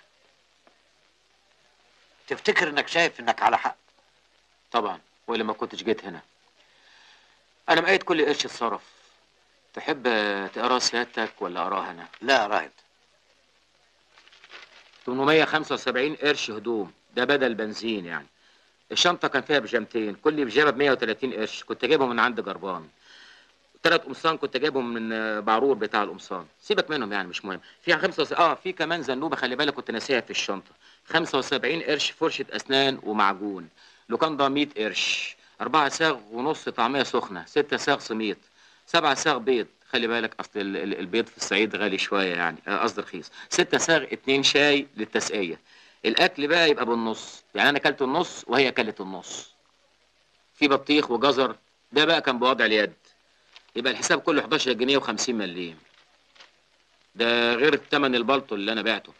تفتكر انك شايف انك على حق؟ طبعا، والا ما كنتش جيت هنا. انا مقيد كل قرش اتصرف. تحب تقراه سيادتك ولا اقراه انا؟ لا اقراه انت. 875 قرش هدوم، ده بدل بنزين يعني. الشنطه كان فيها بيجامتين، كل بيجامه ب 130 قرش، كنت جايبهم من عند جربان. 3 قمصان كنت جايبهم من بعرور بتاع القمصان، سيبك منهم يعني مش مهم. في في كمان زنوبه خلي بالك كنت ناسيها في الشنطه. 75 قرش فرشه اسنان ومعجون. لوكاندا 100 قرش. 4 ساغ ونص طعميه سخنه، 6 ساغ سميط، 7 ساغ بيض، خلي بالك اصل البيض في الصعيد غالي شويه يعني، قصدي رخيص. 6 ساغ 2 شاي للتسقيه. الاكل بقى يبقى بالنص، يعني انا اكلت النص وهي اكلت النص. في بطيخ وجزر، ده بقى كان بوضع اليد. يبقى الحساب كله 11 جنيه و50 مليم. ده غير الثمن البلطو اللي انا بعته.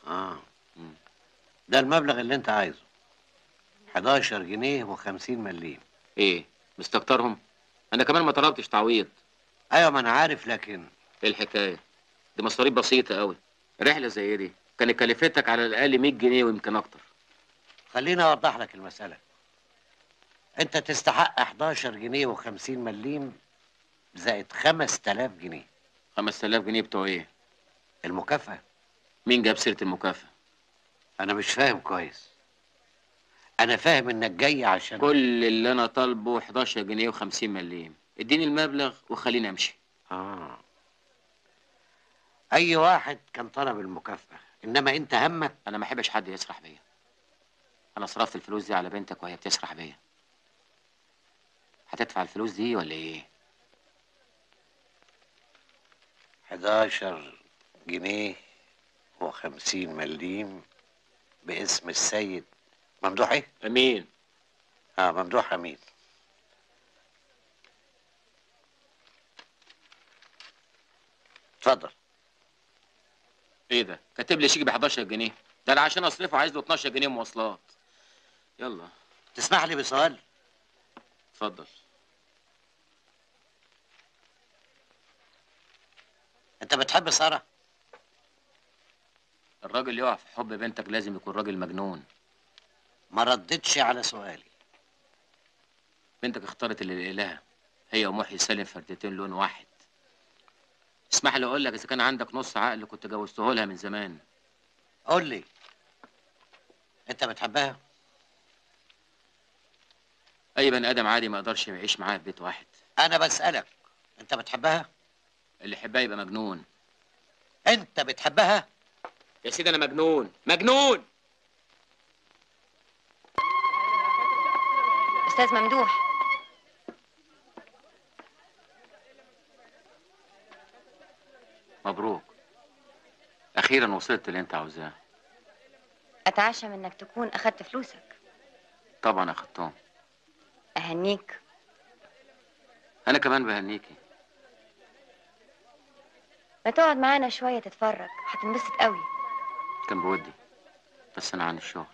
ده المبلغ اللي انت عايزه، 11 جنيه و50 مليم. ايه مستكترهم؟ انا كمان ما طلبتش تعويض. ايوه ما انا عارف، لكن ايه الحكايه؟ دي مصاريف بسيطه قوي. رحله زي دي كانت كلفتك على الاقل 100 جنيه ويمكن اكتر. خليني اوضح لك المساله. انت تستحق 11 جنيه و50 مليم زائد 5000 جنيه. 5000 جنيه بتوع ايه؟ المكافأة. مين جاب سيرة المكافأة؟ أنا مش فاهم كويس. أنا فاهم إنك جاي عشان كل اللي أنا طالبه 11 جنيه و50 مليم، اديني المبلغ وخليني أمشي. أي واحد كان طلب المكافأة، إنما أنت همك. أنا ما أحبش حد يسرح بيا. أنا صرفت الفلوس دي على بنتك وهي بتسرح بيا. هتدفع الفلوس دي ولا إيه؟ 11 جنيه و50 مليم باسم السيد ممدوح ايه؟ امين. ممدوح امين. اتفضل. ايه ده؟ كاتب لي شيك ب 11 جنيه، ده انا عشان اصرفه عايز له 12 جنيه مواصلات. يلا. تسمح لي بسؤال؟ اتفضل. انت بتحب ساره؟ الراجل يقع في حب بنتك لازم يكون راجل مجنون. ما ردتش على سؤالي. بنتك اختارت اللي لها، هي ومحي سالم فردتين لون واحد. اسمح لي اقول لك، اذا كان عندك نص عقل كنت جوزته لها من زمان. قول لي، انت بتحبها؟ اي بني ادم عادي ما يقدرش يعيش معاها في بيت واحد. انا بسألك، انت بتحبها؟ اللي يحبها يبقى مجنون. انت بتحبها؟ يا سيدي انا مجنون مجنون. استاذ ممدوح، مبروك، اخيرا وصلت اللي انت عاوزاه. اتعشم انك تكون اخدت فلوسك. طبعا اخدتهم. اهنيك. انا كمان بهنيكي. ما تقعد معانا شويه تتفرج، هتنبسط قوي. كان بودي بس انا عن الشغل.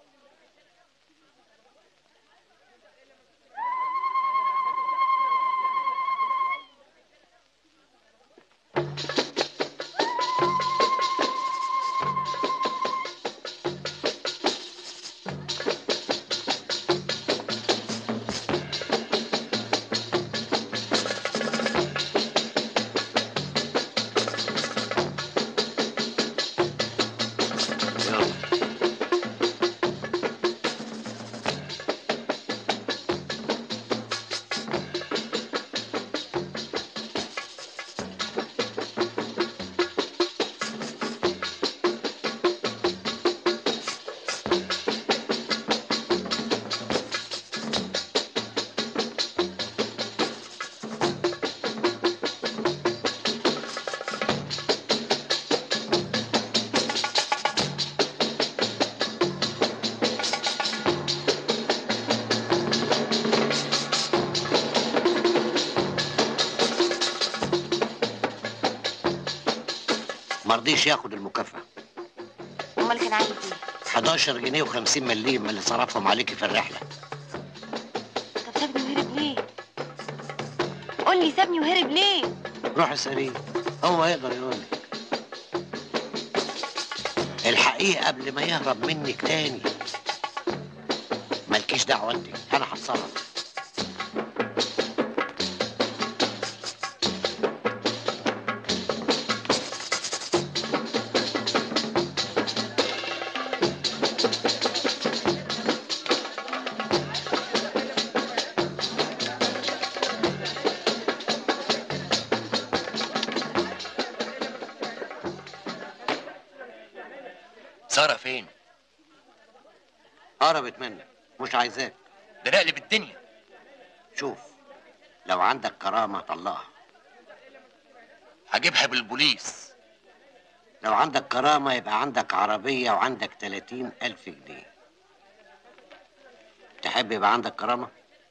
مرضيش ياخد المكافأة. امال كان عايز ايه؟ 11 جنيه و50 مليم اللي صرفهم عليكي في الرحلة. طب سابني وهرب ليه؟ قول لي سابني وهرب ليه؟ روح اسأليه، هو يقدر يقول لك. الحقيقة قبل ما يهرب منك تاني. مالكيش دعوة انت، انا هتصرف. سارة فين؟ هربت منك، مش عايزاك. ده نقلب الدنيا. شوف، لو عندك كرامة طلقها. هجيبها بالبوليس. لو عندك كرامة يبقى عندك عربية وعندك 30,000 جنيه. تحب يبقى عندك كرامة؟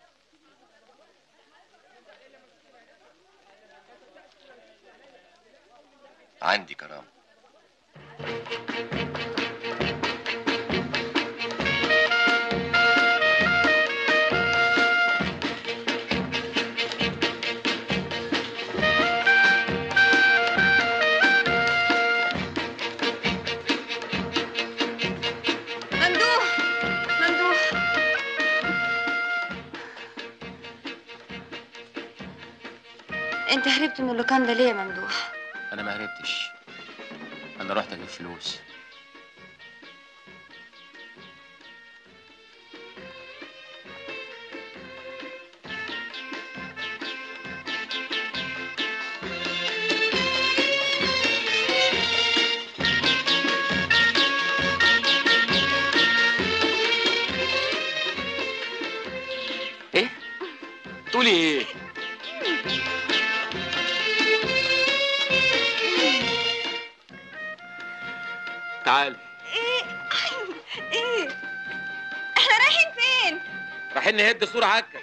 عندي كرامة. ممدوح ممدوح، انت هربت من اللوكان ده ليه يا ممدوح؟ انا ما هربتش، انا رحت اجيب فلوس. ايه؟ تقولي ايه؟ تعال. ايه؟ احنا رايحين فين؟ رايحين نهد سور عكا.